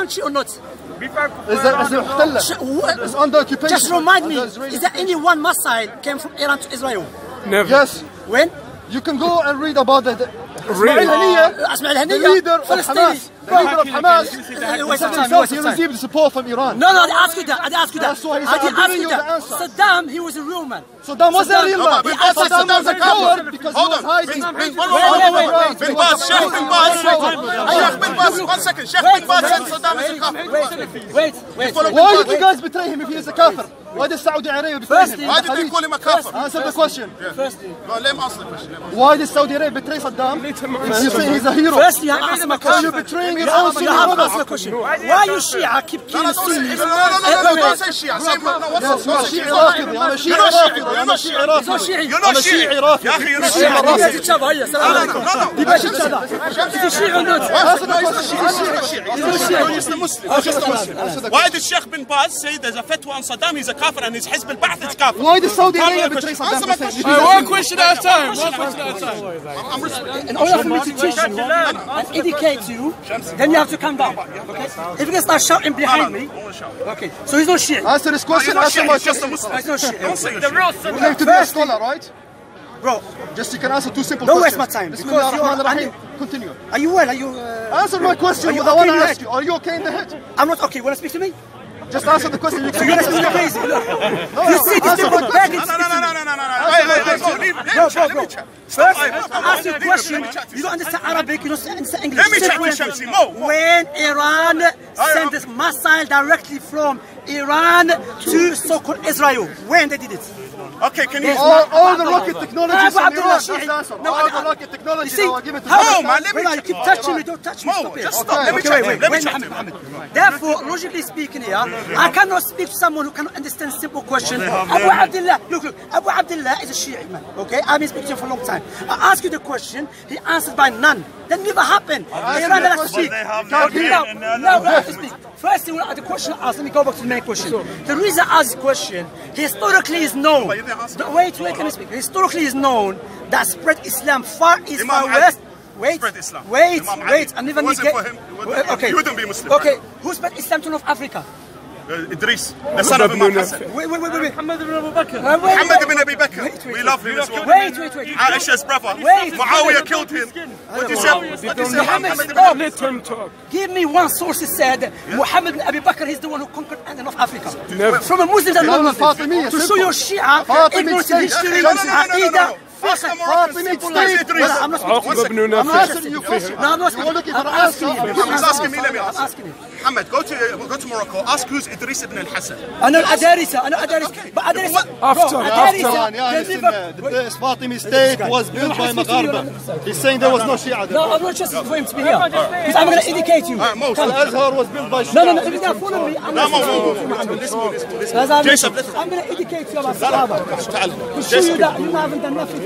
[SPEAKER 4] Is that is it محتلة?
[SPEAKER 1] Sh- what-
[SPEAKER 4] It's under occupation.
[SPEAKER 1] Just remind me,
[SPEAKER 4] Under Israeli
[SPEAKER 1] is there any one missile came from Iran to Israel?
[SPEAKER 4] Yes.
[SPEAKER 1] When?
[SPEAKER 4] You can go and read about it.
[SPEAKER 5] Really?
[SPEAKER 4] Ismail Haniyeh,
[SPEAKER 1] Asma
[SPEAKER 4] the
[SPEAKER 1] al-Haniyya,
[SPEAKER 4] leader of
[SPEAKER 1] Palestinian.
[SPEAKER 4] Hamas, the leader of Hamas,
[SPEAKER 1] Waste
[SPEAKER 4] said
[SPEAKER 1] of time,
[SPEAKER 4] himself
[SPEAKER 1] waste
[SPEAKER 4] he
[SPEAKER 1] of time.
[SPEAKER 4] received support from Iran.
[SPEAKER 1] No, no, I didn't ask you that. I didn't ask you that.
[SPEAKER 4] That's why he
[SPEAKER 1] I
[SPEAKER 4] said,
[SPEAKER 1] didn't
[SPEAKER 4] I'm
[SPEAKER 1] ask
[SPEAKER 4] giving
[SPEAKER 1] you
[SPEAKER 4] you
[SPEAKER 1] that.
[SPEAKER 4] the answer.
[SPEAKER 1] Saddam, he was a real man.
[SPEAKER 4] Saddam wasn't a real
[SPEAKER 2] No,
[SPEAKER 4] man.
[SPEAKER 2] but
[SPEAKER 4] Saddam
[SPEAKER 2] Saddam
[SPEAKER 4] was a
[SPEAKER 2] was a
[SPEAKER 4] coward
[SPEAKER 2] coward.
[SPEAKER 4] because
[SPEAKER 2] Hold
[SPEAKER 4] he was
[SPEAKER 2] on.
[SPEAKER 4] hiding.
[SPEAKER 2] Bin- Bin-
[SPEAKER 4] He was
[SPEAKER 2] wait, wait,
[SPEAKER 4] hiding
[SPEAKER 2] wait,
[SPEAKER 4] around.
[SPEAKER 2] Bin
[SPEAKER 4] He
[SPEAKER 2] Baz,
[SPEAKER 4] was
[SPEAKER 2] Sheikh Bin Baz. Sheikh Bin Baz, one second. Sheikh Bin Baz said Saddam is a kafir.
[SPEAKER 1] Wait, wait, wait.
[SPEAKER 2] follow
[SPEAKER 4] Why
[SPEAKER 2] Bin
[SPEAKER 4] did you
[SPEAKER 2] Baz.
[SPEAKER 4] guys betray him if he is a kafir? Why did Saudi Arabia betray
[SPEAKER 1] Firstly-
[SPEAKER 4] him?
[SPEAKER 2] Why did they call him a kafir?
[SPEAKER 4] Answer the question.
[SPEAKER 1] Firstly,
[SPEAKER 2] Go on, let him answer the question. Let him answer.
[SPEAKER 4] Why did Saudi Arabia betray Saddam? You say he's a hero.
[SPEAKER 1] firstly, I asked my
[SPEAKER 4] So
[SPEAKER 1] question.
[SPEAKER 4] you're betraying your
[SPEAKER 1] You
[SPEAKER 4] own
[SPEAKER 1] have
[SPEAKER 4] Sunni
[SPEAKER 1] to answer
[SPEAKER 4] brothers.
[SPEAKER 1] the question. Why you Shia keep
[SPEAKER 2] No,
[SPEAKER 1] killing
[SPEAKER 2] no, don't say,
[SPEAKER 1] Sunnis?
[SPEAKER 2] no, no, no, no, no, no,
[SPEAKER 1] everywhere?
[SPEAKER 2] don't say Shia. Say, no, what's
[SPEAKER 4] Yes,
[SPEAKER 2] don't
[SPEAKER 4] I'm a
[SPEAKER 2] say
[SPEAKER 4] Shi'i
[SPEAKER 2] Shia.
[SPEAKER 4] Rafidi. I'm a Shi'i
[SPEAKER 2] You're not Shi'i.
[SPEAKER 4] Rafidi.
[SPEAKER 2] You're
[SPEAKER 4] I'm a
[SPEAKER 2] not
[SPEAKER 4] Shi'i
[SPEAKER 2] Shi'i.
[SPEAKER 1] He's not
[SPEAKER 4] Rafidi.
[SPEAKER 1] Shi'i.
[SPEAKER 2] You're not
[SPEAKER 4] I'm a Shi'i
[SPEAKER 2] Shi'i.
[SPEAKER 4] Rafidi.
[SPEAKER 2] يا أخي, you're not
[SPEAKER 4] Shi'i
[SPEAKER 2] Shi'i.
[SPEAKER 4] Rafidi.
[SPEAKER 1] Debate each other. Yes,
[SPEAKER 2] No, no, no, no, no.
[SPEAKER 1] Debate each other. Is he Shi'i or not?
[SPEAKER 4] Answer the
[SPEAKER 2] No, he's not
[SPEAKER 4] question.
[SPEAKER 2] Shi'i. He's not Shi'i. He's not Shi'i. He's just a Muslim. He's just a Muslim. Why did Sheikh Bin Baz say there's a fatwa on Saddam, he's a kafir, and his Hizb al-Ba'ath is kafir?
[SPEAKER 4] Why did Saudi
[SPEAKER 2] Answer
[SPEAKER 4] Arabia
[SPEAKER 2] my
[SPEAKER 4] betray
[SPEAKER 2] question.
[SPEAKER 4] Saddam
[SPEAKER 2] Answer my
[SPEAKER 4] Hussein?
[SPEAKER 2] question.
[SPEAKER 3] One question at a time. One question at a time.
[SPEAKER 2] I'm respecting.
[SPEAKER 1] In order for me to teach you and educate you, then you have to calm down. Okay? If you can start shouting behind me, okay. So he's not Shi'i.
[SPEAKER 4] Answer this
[SPEAKER 2] He's
[SPEAKER 4] question.
[SPEAKER 2] not
[SPEAKER 4] Answer
[SPEAKER 2] Shi'i.
[SPEAKER 4] my
[SPEAKER 2] He's just a
[SPEAKER 4] question.
[SPEAKER 2] Muslim.
[SPEAKER 1] He's not Shi'i.
[SPEAKER 2] Don't say
[SPEAKER 3] The
[SPEAKER 2] Shi'i.
[SPEAKER 3] real
[SPEAKER 4] You claim to be a scholar, right?
[SPEAKER 1] Bro,
[SPEAKER 4] Just you can answer two simple
[SPEAKER 1] Don't waste
[SPEAKER 4] questions.
[SPEAKER 1] my time,
[SPEAKER 4] Bismillah
[SPEAKER 1] because you are-
[SPEAKER 4] ar-Rahman ar-Rahim. Continue.
[SPEAKER 1] are you well? Are you... Uh,
[SPEAKER 4] Answer my question.
[SPEAKER 1] Are you
[SPEAKER 4] I want
[SPEAKER 1] okay
[SPEAKER 4] to
[SPEAKER 1] in
[SPEAKER 4] ask
[SPEAKER 1] the
[SPEAKER 4] you. Are you okay in the head?
[SPEAKER 1] I'm not okay. Want to speak to me?
[SPEAKER 4] Just answer the question. You
[SPEAKER 1] So you're
[SPEAKER 4] can
[SPEAKER 1] gonna speak crazy. Look. You see this
[SPEAKER 4] answer
[SPEAKER 1] people
[SPEAKER 4] my
[SPEAKER 1] begging
[SPEAKER 2] No,
[SPEAKER 1] to
[SPEAKER 2] no,
[SPEAKER 1] speak
[SPEAKER 2] no,
[SPEAKER 1] to
[SPEAKER 2] no,
[SPEAKER 1] me.
[SPEAKER 2] no, no, no, no. Hey, hey, hey, bro, leave, let
[SPEAKER 1] Bro,
[SPEAKER 2] me chat,
[SPEAKER 1] bro,
[SPEAKER 2] let me
[SPEAKER 1] bro.
[SPEAKER 2] chat.
[SPEAKER 1] First,
[SPEAKER 2] Hey,
[SPEAKER 1] I ask you a
[SPEAKER 2] leave him,
[SPEAKER 1] question.
[SPEAKER 2] let me chat to
[SPEAKER 1] You don't understand Arabic, you don't understand English.
[SPEAKER 2] Let me chat to
[SPEAKER 1] Simple.
[SPEAKER 2] Shamsi. Mo, Mo.
[SPEAKER 1] When Iran sent this missile directly from Iran to so-called Israel, when they did it?
[SPEAKER 2] Okay, can you...
[SPEAKER 4] All, all the rocket technology
[SPEAKER 1] Abu
[SPEAKER 4] is from
[SPEAKER 1] Abdullah
[SPEAKER 4] Iran. That's
[SPEAKER 1] Shi'i.
[SPEAKER 4] the answer.
[SPEAKER 1] No,
[SPEAKER 4] All
[SPEAKER 1] I-
[SPEAKER 4] the rocket
[SPEAKER 1] You
[SPEAKER 4] technology,
[SPEAKER 1] see,
[SPEAKER 4] now I give it to
[SPEAKER 1] how-
[SPEAKER 2] No, man, let me
[SPEAKER 1] Brother,
[SPEAKER 2] check.
[SPEAKER 1] you keep touching me, don't touch me,
[SPEAKER 2] Mo,
[SPEAKER 1] stop it.
[SPEAKER 2] just stop. Let me
[SPEAKER 1] Okay,
[SPEAKER 2] chat
[SPEAKER 1] wait,
[SPEAKER 2] to
[SPEAKER 1] wait,
[SPEAKER 2] him. Let me
[SPEAKER 1] wait,
[SPEAKER 2] chat to
[SPEAKER 1] Mohammed,
[SPEAKER 2] him.
[SPEAKER 1] Mohammed. Therefore, logically speaking here, I cannot speak to someone who cannot understand simple question. Abu Abdullah, look, look, Abu Abdullah is a Shi'i man, okay? I've been speaking to him for a long time. I asked you the question, he answered by none. That never happened. Iran doesn't speak. Okay, now, now we have to speak. First, thing, the question I asked, let me go back to the main question. The reason I asked the question, historically is known.
[SPEAKER 2] But you didn't answer.
[SPEAKER 1] Wait, wait, let me speak. Historically is known that spread Islam far east,
[SPEAKER 2] Imam
[SPEAKER 1] far
[SPEAKER 2] Ali
[SPEAKER 1] west. Wait,
[SPEAKER 2] spread Islam.
[SPEAKER 1] wait,
[SPEAKER 2] Imam Ali.
[SPEAKER 1] wait. I never
[SPEAKER 2] It wasn't
[SPEAKER 1] negate-
[SPEAKER 2] for him. It wasn't-
[SPEAKER 1] Wait, okay.
[SPEAKER 2] he wouldn't be Muslim,
[SPEAKER 1] Okay,
[SPEAKER 2] right?
[SPEAKER 1] who spread Islam to North Africa?
[SPEAKER 2] Uh, Idris, the son of Imam Hassan.
[SPEAKER 1] Wait, wait, wait, wait, wait.
[SPEAKER 3] Muhammad ibn Abu Bakr.
[SPEAKER 1] Uh, wait,
[SPEAKER 2] Muhammad
[SPEAKER 1] wait.
[SPEAKER 2] ibn Abi Bakr.
[SPEAKER 1] Wait, wait,
[SPEAKER 2] We love him as well.
[SPEAKER 1] Wait, wait, wait.
[SPEAKER 2] Aisha's brother.
[SPEAKER 1] Wait.
[SPEAKER 2] Muawiyah killed him. What do you say? What do you say?
[SPEAKER 1] Muhammad
[SPEAKER 2] Muhammad ibn
[SPEAKER 1] stop.
[SPEAKER 2] Abi
[SPEAKER 3] Let him talk.
[SPEAKER 1] Give me one source that said Muhammad bin Abi Bakr is the one who conquered North Africa. From a Muslim and non-Muslim.
[SPEAKER 4] Fatimiyya,
[SPEAKER 1] To show
[SPEAKER 4] simple.
[SPEAKER 1] your Shia
[SPEAKER 4] Fatimiyya
[SPEAKER 1] ignorance in
[SPEAKER 4] state.
[SPEAKER 1] history,
[SPEAKER 2] No, no, no, no, no, no, no.
[SPEAKER 1] Aqidah,
[SPEAKER 2] Ask the
[SPEAKER 1] fiqh.
[SPEAKER 2] Moroccan
[SPEAKER 4] Fatimiyya
[SPEAKER 2] simple
[SPEAKER 4] state.
[SPEAKER 2] as Idris.
[SPEAKER 1] Brother, I'm not speaking to
[SPEAKER 2] One
[SPEAKER 1] you.
[SPEAKER 2] second.
[SPEAKER 1] I'm not
[SPEAKER 4] Answer
[SPEAKER 1] interested.
[SPEAKER 4] your question.
[SPEAKER 1] No, I'm not
[SPEAKER 4] You're looking for
[SPEAKER 1] I'm
[SPEAKER 4] an
[SPEAKER 1] asking
[SPEAKER 4] answer.
[SPEAKER 1] you.
[SPEAKER 2] He's asking me, let me
[SPEAKER 1] I'm
[SPEAKER 2] ask.
[SPEAKER 1] asking you.
[SPEAKER 2] Muhammad, go to go to Morocco. Ask who's Idris ibn al-Hassan.
[SPEAKER 1] أنا أدارسة أنا أدارسة but أدارسة
[SPEAKER 3] After,
[SPEAKER 4] After
[SPEAKER 1] أدارسة
[SPEAKER 4] one, yeah, listen, uh, the place Fatimi state was built by Magharba. He's saying there was no Shia there.
[SPEAKER 1] No, I'm not interested for him to be here. Because I'm going to educate you.
[SPEAKER 2] Alright, Mo,
[SPEAKER 1] Come.
[SPEAKER 4] Al-Azhar was built by Shia.
[SPEAKER 1] No, no, no. If you're follow me, I'm
[SPEAKER 2] No,
[SPEAKER 1] not
[SPEAKER 2] Mo, Mo,
[SPEAKER 1] going
[SPEAKER 2] Mo,
[SPEAKER 1] to
[SPEAKER 2] Mo, listen, listen, listen.
[SPEAKER 1] Guys, I'm
[SPEAKER 2] Jason,
[SPEAKER 1] listen.
[SPEAKER 2] listen.
[SPEAKER 1] I'm going to educate you about Sahaba.
[SPEAKER 2] تعال.
[SPEAKER 1] To show you that you haven't done nothing.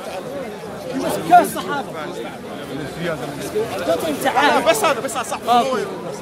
[SPEAKER 1] You just curse Sahaba. Don't think تعال.
[SPEAKER 2] بس هذا بس هذا صح. مو-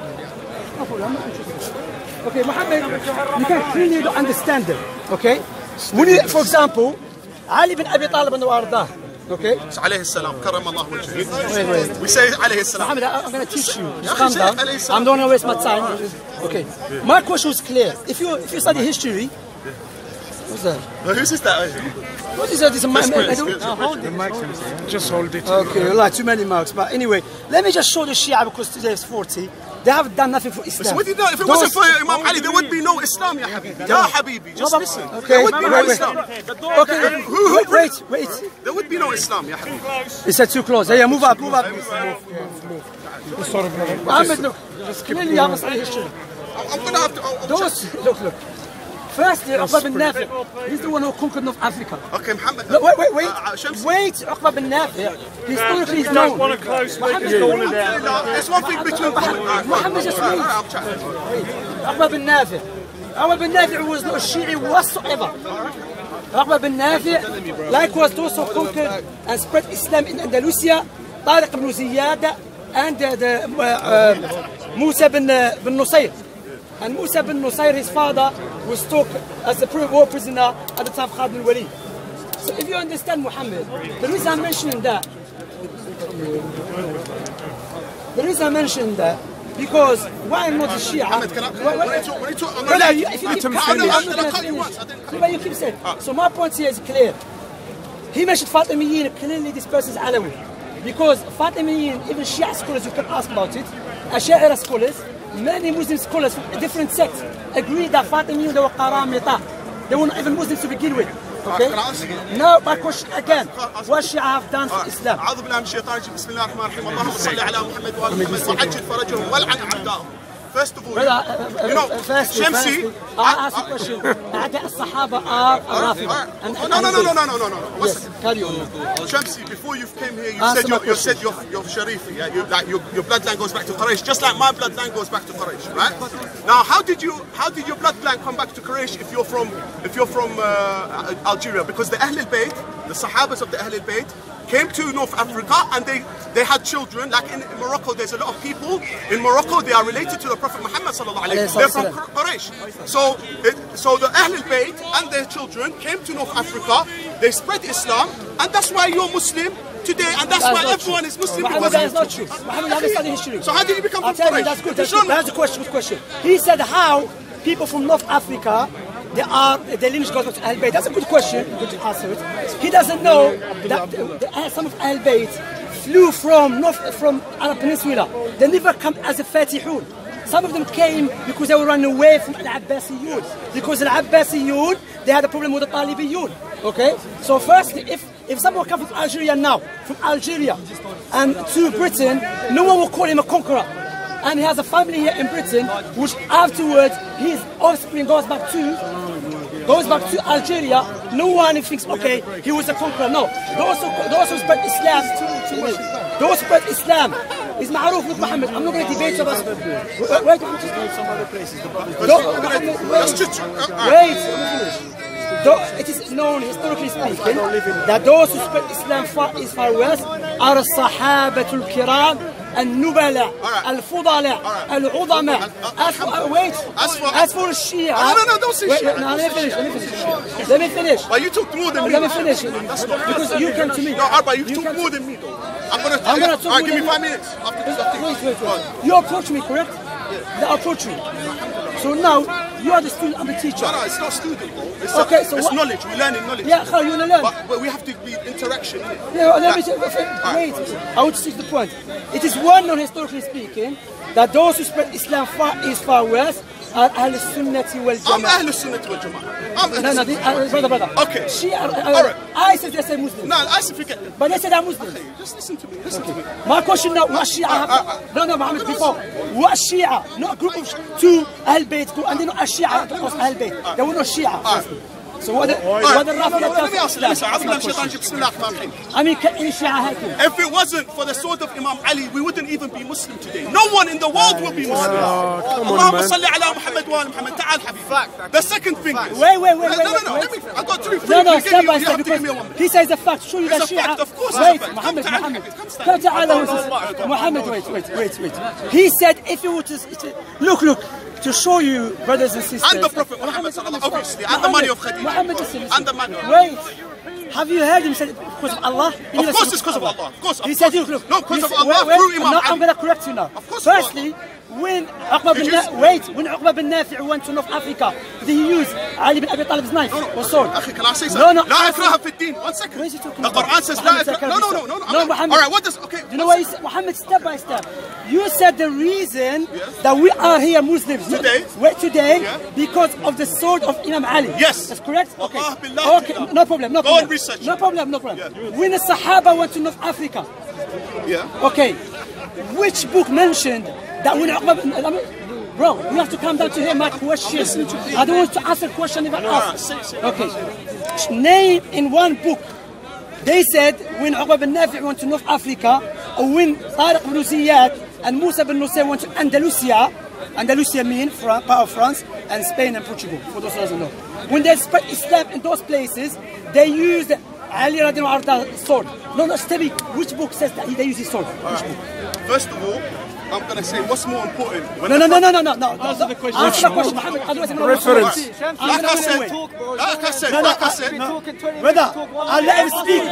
[SPEAKER 1] Okay, Muhammad, you can clearly don't understand them. Okay? When you, for example, Ali bin Abi Talib and Wardah. Okay?
[SPEAKER 2] عليه السلام كرم الله وجهه. We say عليه السلام.
[SPEAKER 1] Muhammad, I'm going to teach you. Just
[SPEAKER 2] Yeah,
[SPEAKER 1] calm
[SPEAKER 2] say
[SPEAKER 1] down.
[SPEAKER 2] alayhi salam.
[SPEAKER 1] I'm don't want to waste my time. Okay. My question was clear. If you if you study history, what's that?
[SPEAKER 2] Who's this that?
[SPEAKER 1] What is that? This is my
[SPEAKER 2] Good,
[SPEAKER 1] I don't-
[SPEAKER 2] good.
[SPEAKER 3] Just hold it.
[SPEAKER 1] Okay, well, too many marks. But anyway, let me just show the Shia because today is forty. They have done nothing for Islam.
[SPEAKER 2] So what do you know? If it wasn't for Imam Ali, there would be no Islam, ya Habibi. Ya Habibi, just listen.
[SPEAKER 1] Okay,
[SPEAKER 2] There would be no
[SPEAKER 1] wait, wait.
[SPEAKER 2] Islam.
[SPEAKER 1] Okay,
[SPEAKER 2] Who, who,
[SPEAKER 1] wait, wait, wait.
[SPEAKER 2] There would be no Islam, ya Habibi.
[SPEAKER 1] He said too close. Hey, move up, move up. Ahmed, look, clearly you haven't studied history.
[SPEAKER 2] I'm I'm gonna have to. oh, oh,
[SPEAKER 1] Those, look, look. Firstly, Uqba bin Nafi, he's the one who conquered North Africa.
[SPEAKER 2] Okay, Muhammad.
[SPEAKER 1] Look, wait, wait, wait.
[SPEAKER 2] Uh, uh, Shamsi.
[SPEAKER 1] Wait, Uqba bin Nafi, historically is known.
[SPEAKER 3] Want to close
[SPEAKER 1] Muhammad
[SPEAKER 3] speakers?
[SPEAKER 1] is known.
[SPEAKER 2] There's one thing between. Alright,
[SPEAKER 1] Muhammad just
[SPEAKER 2] alright,
[SPEAKER 1] wait.
[SPEAKER 2] alright, I'm chatting.
[SPEAKER 1] Uqba bin Nafi. Uqba bin Nafi was not a Shi'i whatsoever. Uqba bin Nafi, likewise, also conquered and spread Islam in Andalusia. Tariq ibn Ziyad and uh, the uh, uh, Musa bin, uh, bin Nusayr. And Musa bin Nusayr, his father, was stuck as a war prisoner at the time of Khalid bin Walid. So if you understand Muhammad, the reason I'm mentioning that, the reason I'm mentioning that, Because why I'm not a Shia?
[SPEAKER 2] Ahmed, can I,
[SPEAKER 1] Why- why-
[SPEAKER 2] when you talk, when you talk, I'm
[SPEAKER 1] Brother,
[SPEAKER 2] gonna
[SPEAKER 1] you,
[SPEAKER 2] let
[SPEAKER 1] if you
[SPEAKER 2] you
[SPEAKER 1] keep
[SPEAKER 2] finish.
[SPEAKER 1] cutting me, I'm
[SPEAKER 2] I'm
[SPEAKER 1] not
[SPEAKER 2] gonna
[SPEAKER 1] going to
[SPEAKER 2] cut you once. I
[SPEAKER 1] finish.
[SPEAKER 2] didn't cut you.
[SPEAKER 1] But you keep saying. So my point here is clear. He mentioned Fatimiyin, clearly this person is Alawi. Because Fatimiyin, even Shia scholars, you can ask about it, Ash'ari scholars, many Muslim scholars from different sects agree that Fatimiyin, they were Qaramita. They were not even Muslims to begin with. Okay?
[SPEAKER 2] Can I ask you?
[SPEAKER 1] Now my question again, what Shia have done for Islam?
[SPEAKER 2] أعوذ بالله من الشيطان الرجيم بسم الله الرحمن الرحيم اللهم صل على محمد وآل محمد وعجل فرجهم والعن أعداءهم. First of all,
[SPEAKER 1] Brother, uh,
[SPEAKER 2] you know,
[SPEAKER 1] uh, firstly,
[SPEAKER 2] Shamsi.
[SPEAKER 1] firstly, I'll ask you a question. أعداء الصحابة are Rafida. And-
[SPEAKER 2] No, no, no, no, no, no, no, no. One
[SPEAKER 1] Yes,
[SPEAKER 2] second.
[SPEAKER 1] carry on.
[SPEAKER 2] Shamsi, before you came here, you
[SPEAKER 1] Answer
[SPEAKER 2] said
[SPEAKER 1] my
[SPEAKER 2] you're, you
[SPEAKER 1] question.
[SPEAKER 2] said you're, you're Sharifi, yeah? You, like your, your bloodline goes back to Quraysh, just like my bloodline goes back to Quraysh, right? Now, how did you how did your bloodline come back to Quraysh if you're from if you're from uh, Algeria? Because the Ahl al-Bayt, the Sahabas of the Ahl al-Bayt, came to North Africa and they they had children. Like in, in Morocco, there's a lot of people in Morocco. They are related to the Prophet Muhammad sallallahu alaihi wasallam. They're from Quraysh. So it, so the Ahl al-Bayt and their children came to North Africa. They spread Islam, and that's why you're Muslim today, and that's
[SPEAKER 1] That's
[SPEAKER 2] why
[SPEAKER 1] not
[SPEAKER 2] everyone
[SPEAKER 1] true.
[SPEAKER 2] is Muslim.
[SPEAKER 1] Muhammad,
[SPEAKER 2] because
[SPEAKER 1] that is not true. Muhammad, let me study history.
[SPEAKER 2] So how did you become
[SPEAKER 1] I'll
[SPEAKER 2] from
[SPEAKER 1] tell you,
[SPEAKER 2] Quraysh?
[SPEAKER 1] that's good. That's,
[SPEAKER 2] Show
[SPEAKER 1] good.
[SPEAKER 2] me.
[SPEAKER 1] That's the question. Good question. He said how people from North Africa, they are the lineage goes back to Ahl Bayt. That's a good question. Good answer it. He doesn't know that the, the, some of Ahl Bayt flew from North from Arab Peninsula. They never come as a Fatihun. Some of them came because they were running away from Al-Abbasiyun. Because Al-Abbasiyun, they had a problem with the Talibiyun. Okay? So firstly, if, if someone comes from Algeria now, from Algeria, and to Britain, no one will call him a conqueror. And he has a family here in Britain, which afterwards, his offspring goes back to, goes back to Algeria. No one thinks, okay, he was a conqueror. No. Those who, those who spread Islam, those who spread Islam, is ma'aruf with Muhammad. I'm not going to debate about it. Wait, wait, wait. Though it is known, historically speaking, that those who spread Islam far east, far west are Sahabatul Kiram, Al-Nubala, Al-Fudala, Al-Udama. As for, wait, as for Shia.
[SPEAKER 2] No, no, no, don't say Shia.
[SPEAKER 1] No, let me finish, let me finish. Let me finish.
[SPEAKER 2] But you took more than me.
[SPEAKER 1] Let me finish. Because you came to me.
[SPEAKER 2] No, Arba, you,
[SPEAKER 1] You
[SPEAKER 2] took
[SPEAKER 1] came
[SPEAKER 2] more
[SPEAKER 1] to-
[SPEAKER 2] than me, though. I'm gonna.
[SPEAKER 1] I'm gonna talk
[SPEAKER 2] All right,
[SPEAKER 1] more
[SPEAKER 2] give me
[SPEAKER 1] than
[SPEAKER 2] five
[SPEAKER 1] you.
[SPEAKER 2] minutes after this. After
[SPEAKER 1] Wait, wait,
[SPEAKER 2] Go on.
[SPEAKER 1] wait. You approach me, correct? They approach me. So now, you are the student, I'm the teacher.
[SPEAKER 2] No, no, it's not student, bro. It's,
[SPEAKER 1] Okay,
[SPEAKER 2] a,
[SPEAKER 1] so
[SPEAKER 2] it's
[SPEAKER 1] what-
[SPEAKER 2] knowledge. We're learning knowledge.
[SPEAKER 1] Yeah, Khalil, you want to learn?
[SPEAKER 2] But, but we have to be interaction. innit?
[SPEAKER 1] Yeah, let me
[SPEAKER 2] Yeah.
[SPEAKER 1] wait. I want to stick to the point. It is well known, historically speaking, that those who spread Islam far east, far west are Ahl Sunnati wal
[SPEAKER 2] I'm
[SPEAKER 1] Jama'ah.
[SPEAKER 2] Ahl Sunnah wal Jama'ah. I'm Ahl
[SPEAKER 1] No, no,
[SPEAKER 2] Sunnah.
[SPEAKER 1] the, uh, brother, brother.
[SPEAKER 2] Okay.
[SPEAKER 1] She are, uh,
[SPEAKER 2] All right.
[SPEAKER 1] I said they say Muslim.
[SPEAKER 2] No, I said forget it.
[SPEAKER 1] But they said I'm Muslim.
[SPEAKER 2] Just listen to me. Listen to me.
[SPEAKER 1] My question now, what Shia have?
[SPEAKER 2] uh,
[SPEAKER 1] no, no, Muhammad, before. What Shia? Not a group of two Ahl Bayt, and they not a Shia, that was Ahl Bayt. They were not Shia. firstly. So what the, what the
[SPEAKER 2] No, no, no,
[SPEAKER 1] Rafida
[SPEAKER 2] let me ask you. Listen,
[SPEAKER 1] That's
[SPEAKER 2] أعوذ
[SPEAKER 1] my
[SPEAKER 2] بالله من الشيطان
[SPEAKER 1] question.
[SPEAKER 2] الرجيم. بسم الله الرحمن الرحيم.
[SPEAKER 1] I mean, can any Shia happen?
[SPEAKER 2] If it wasn't for the sword of Imam Ali, we wouldn't even be Muslim today. No one in the world will be Muslim. اللهم صل على محمد وآل محمد. تعال حبيبي. The second thing is.
[SPEAKER 1] Wait, wait, wait,
[SPEAKER 2] No,
[SPEAKER 1] wait,
[SPEAKER 2] no,
[SPEAKER 1] wait,
[SPEAKER 2] no.
[SPEAKER 1] wait.
[SPEAKER 2] Let me. I got three.
[SPEAKER 1] No, no,
[SPEAKER 2] Give
[SPEAKER 1] step
[SPEAKER 2] me-
[SPEAKER 1] by
[SPEAKER 2] you
[SPEAKER 1] step.
[SPEAKER 2] have to give me a
[SPEAKER 1] Because
[SPEAKER 2] one.
[SPEAKER 1] he says a fact. Show you that
[SPEAKER 2] It's a
[SPEAKER 1] Shia.
[SPEAKER 2] fact, of course it's
[SPEAKER 1] Wait,
[SPEAKER 2] a fact.
[SPEAKER 1] Muhammad,
[SPEAKER 2] Come,
[SPEAKER 1] Muhammad.
[SPEAKER 2] come, come,
[SPEAKER 1] Come,
[SPEAKER 2] come.
[SPEAKER 1] Muhammad, Muhammad, wait, wait, wait, wait. He said if you were to look, look, to show you, brothers and sisters.
[SPEAKER 2] And the Prophet Muhammad, obviously, and the money of Khadija.
[SPEAKER 1] Muhammad, listen, listen.
[SPEAKER 2] And the money.
[SPEAKER 1] Wait. Have you heard him say it because of Allah? He
[SPEAKER 2] Of
[SPEAKER 1] never
[SPEAKER 2] course
[SPEAKER 1] said
[SPEAKER 2] it's because of Allah. Of course.
[SPEAKER 1] He
[SPEAKER 2] of
[SPEAKER 1] said,
[SPEAKER 2] course.
[SPEAKER 1] look, look.
[SPEAKER 2] No, because
[SPEAKER 1] He
[SPEAKER 2] of
[SPEAKER 1] said-
[SPEAKER 2] Allah
[SPEAKER 1] wait,
[SPEAKER 2] through
[SPEAKER 1] wait,
[SPEAKER 2] Imam
[SPEAKER 1] no,
[SPEAKER 2] Ali.
[SPEAKER 1] I'm going to correct you now.
[SPEAKER 2] Of course
[SPEAKER 1] Firstly, when Uqba bin
[SPEAKER 2] Did you-
[SPEAKER 1] Na- wait, when Uqba bin Nafi' went to North Africa, did he use Ali bin Abi Talib's knife or sword?
[SPEAKER 2] Akhi, can I say
[SPEAKER 1] No,
[SPEAKER 2] something?
[SPEAKER 1] no.
[SPEAKER 2] لا إكراه في الدين. One second.
[SPEAKER 1] What is he talking
[SPEAKER 2] The
[SPEAKER 1] about?
[SPEAKER 2] Quran says
[SPEAKER 1] Muhammad
[SPEAKER 2] لا
[SPEAKER 1] said,
[SPEAKER 2] إكراه. No, no, no, no.
[SPEAKER 1] No, Muhammad.
[SPEAKER 2] All right, what does? Okay.
[SPEAKER 1] You know what he said? Muhammad, step by step. You said the reason that we are here Muslims
[SPEAKER 2] Today?
[SPEAKER 1] Wait, today,
[SPEAKER 2] Yeah.
[SPEAKER 1] because of the sword of Imam Ali.
[SPEAKER 2] Yes.
[SPEAKER 1] That's correct? Okay.
[SPEAKER 2] Allah billah.
[SPEAKER 1] Okay, no problem, no
[SPEAKER 2] Go
[SPEAKER 1] problem.
[SPEAKER 2] and research.
[SPEAKER 1] No problem, no problem.
[SPEAKER 2] Yeah.
[SPEAKER 1] When the Sahaba went to North Africa,
[SPEAKER 2] Yeah.
[SPEAKER 1] okay, which book mentioned that when Uqba bin- I mean, bro, you have to come down to hear my question. I don't want to answer question if I ask. Okay. Name in one book. They said when Uqba bin Nafi' went to North Africa, or when Tariq bin Ziyad and Musa bin Nusayr went to Andalusia. Andalusia means part of France and Spain and Portugal, for those who doesn't know. When they spread Islam in those places, they used Ali radiallahu anhu's sword. No, no, tell me, which book says that they use his sword? Which book?
[SPEAKER 2] First of all, I'm going to say what's more important.
[SPEAKER 1] No, no, no, no, no, no, no. Answer the question. Answer the question, Muhammad.
[SPEAKER 4] Reference.
[SPEAKER 2] Like I said, like I said, like I said.
[SPEAKER 1] Brother, I'll let him speak.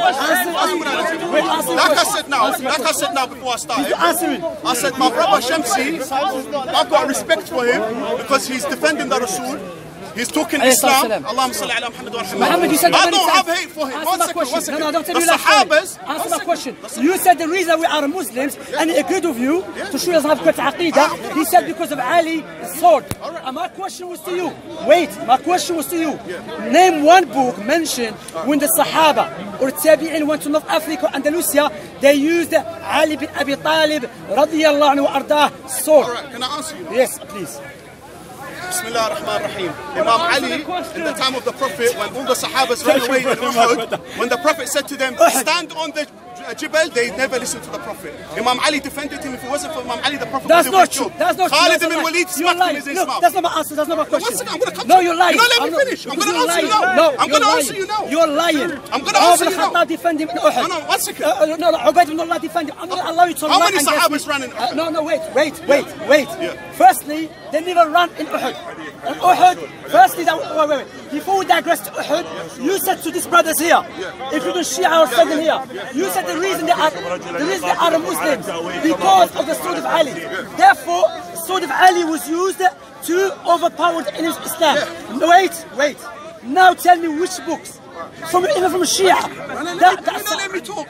[SPEAKER 2] Like I said now, like I said now before I started.
[SPEAKER 1] Answer.
[SPEAKER 2] I said my brother Shamsi, I've got respect for him because he's defending the Rasul. He's talking Islam. Allahumma salli ala Muhammad wa
[SPEAKER 1] Muhammad, you said
[SPEAKER 2] I don't have hate for him. One second, one second.
[SPEAKER 1] No, no, don't tell
[SPEAKER 2] the
[SPEAKER 1] me that.
[SPEAKER 2] Sahabas.
[SPEAKER 1] Answer my question. You said the reason we are Muslims, and he agreed with you to show us how to aqidah. He said because of Ali's sword. And my question was to you. Wait, my question was to you. Name one book mentioned when the Sahaba or Tabi'in went to North Africa, Andalusia, they used Ali bin Abi Talib radiyallahu anhu ardah sword.
[SPEAKER 2] All right, can I answer you?
[SPEAKER 1] Yes, please.
[SPEAKER 2] Bismillah ar-Rahman ar-Rahim. Imam Ali, in the time of the Prophet, when all the Sahabas ran away in Uhud, when the Prophet said to them, stand on the Jibal, they never listened to the Prophet. Imam Ali defended him. If it wasn't for Imam Ali, the Prophet
[SPEAKER 1] That's
[SPEAKER 2] would
[SPEAKER 1] not
[SPEAKER 2] have
[SPEAKER 1] true.
[SPEAKER 2] killed.
[SPEAKER 1] That's not true.
[SPEAKER 2] Khalid
[SPEAKER 1] That's
[SPEAKER 2] bin
[SPEAKER 1] not
[SPEAKER 2] Walid
[SPEAKER 1] right.
[SPEAKER 2] smacked him in his
[SPEAKER 1] Look,
[SPEAKER 2] mouth.
[SPEAKER 1] that's not my answer. That's not my question.
[SPEAKER 2] One second, I'm going to come
[SPEAKER 1] No,
[SPEAKER 2] to
[SPEAKER 1] you're
[SPEAKER 2] you.
[SPEAKER 1] lying.
[SPEAKER 2] You're not
[SPEAKER 1] I'm
[SPEAKER 2] letting me finish. I'm going to answer you now.
[SPEAKER 1] No,
[SPEAKER 2] I'm going to
[SPEAKER 1] lying.
[SPEAKER 2] answer you now.
[SPEAKER 1] You're lying.
[SPEAKER 2] I'm going to answer you now.
[SPEAKER 1] Umar defend him in Uhud.
[SPEAKER 2] No, no, one second.
[SPEAKER 1] Uh, no, no, Ubayd bin Allah defend him. I'm going to allow you to
[SPEAKER 2] How
[SPEAKER 1] run
[SPEAKER 2] many
[SPEAKER 1] and guess
[SPEAKER 2] Sahabas
[SPEAKER 1] me.
[SPEAKER 2] ran in
[SPEAKER 1] Uh,
[SPEAKER 2] Uhud?
[SPEAKER 1] no, no, wait, wait, wait, wait.
[SPEAKER 2] Yeah.
[SPEAKER 1] Firstly, they never ran in Uhud. In Uhud, firstly, that, wait, wait, wait. Before we digress to Uhud, you said to these brothers here, including Shia or Sunni here, you said the reason they are, the reason they are Muslims because of the sword of Ali. Therefore, the sword of Ali was used to overpower the enemies of Islam. Wait, wait. Now tell me which books, from even from Shia. That,
[SPEAKER 2] You don't let me talk.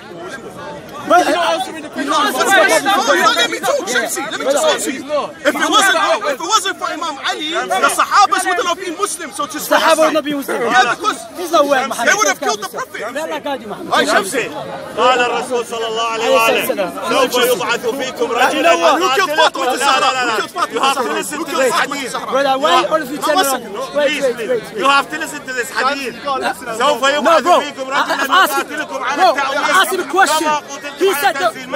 [SPEAKER 1] but,
[SPEAKER 2] You're not answering the question. No, you don't let me talk, Shamsi. Let me just answer you. If it wasn't, if it wasn't for Imam Ali, the Sahabas wouldn't have been Muslims. So to
[SPEAKER 1] Sahaba would not be Muslim.
[SPEAKER 2] Yeah, because
[SPEAKER 1] There's no way, Muhammad.
[SPEAKER 2] they would have killed the Prophet.
[SPEAKER 1] لا لا قاعد محمد.
[SPEAKER 2] Hey, Shamsi.
[SPEAKER 6] قال الرسول صلى الله عليه وآله سوف يبعث فيكم رجلا
[SPEAKER 2] Who killed Fatima Zahra? Who killed Fatima
[SPEAKER 6] You have to
[SPEAKER 2] Zahra?
[SPEAKER 6] listen
[SPEAKER 2] Who
[SPEAKER 6] to
[SPEAKER 2] killed
[SPEAKER 6] this
[SPEAKER 2] Fatima
[SPEAKER 6] hadith.
[SPEAKER 2] Zahra?
[SPEAKER 1] Brother, why all of you tell me? Wait,
[SPEAKER 6] Please,
[SPEAKER 1] wait,
[SPEAKER 6] please.
[SPEAKER 1] wait.
[SPEAKER 6] You have to listen to this hadith. سوف
[SPEAKER 1] No,
[SPEAKER 6] يبعث
[SPEAKER 1] bro.
[SPEAKER 6] فيكم
[SPEAKER 1] I-
[SPEAKER 6] رجلا
[SPEAKER 1] I've asked him.
[SPEAKER 6] يقاتلكم على
[SPEAKER 1] Bro,
[SPEAKER 6] التأويل
[SPEAKER 1] I asked him a question.
[SPEAKER 6] كما قتلتم
[SPEAKER 1] He
[SPEAKER 6] على
[SPEAKER 1] said the,
[SPEAKER 6] تنزيل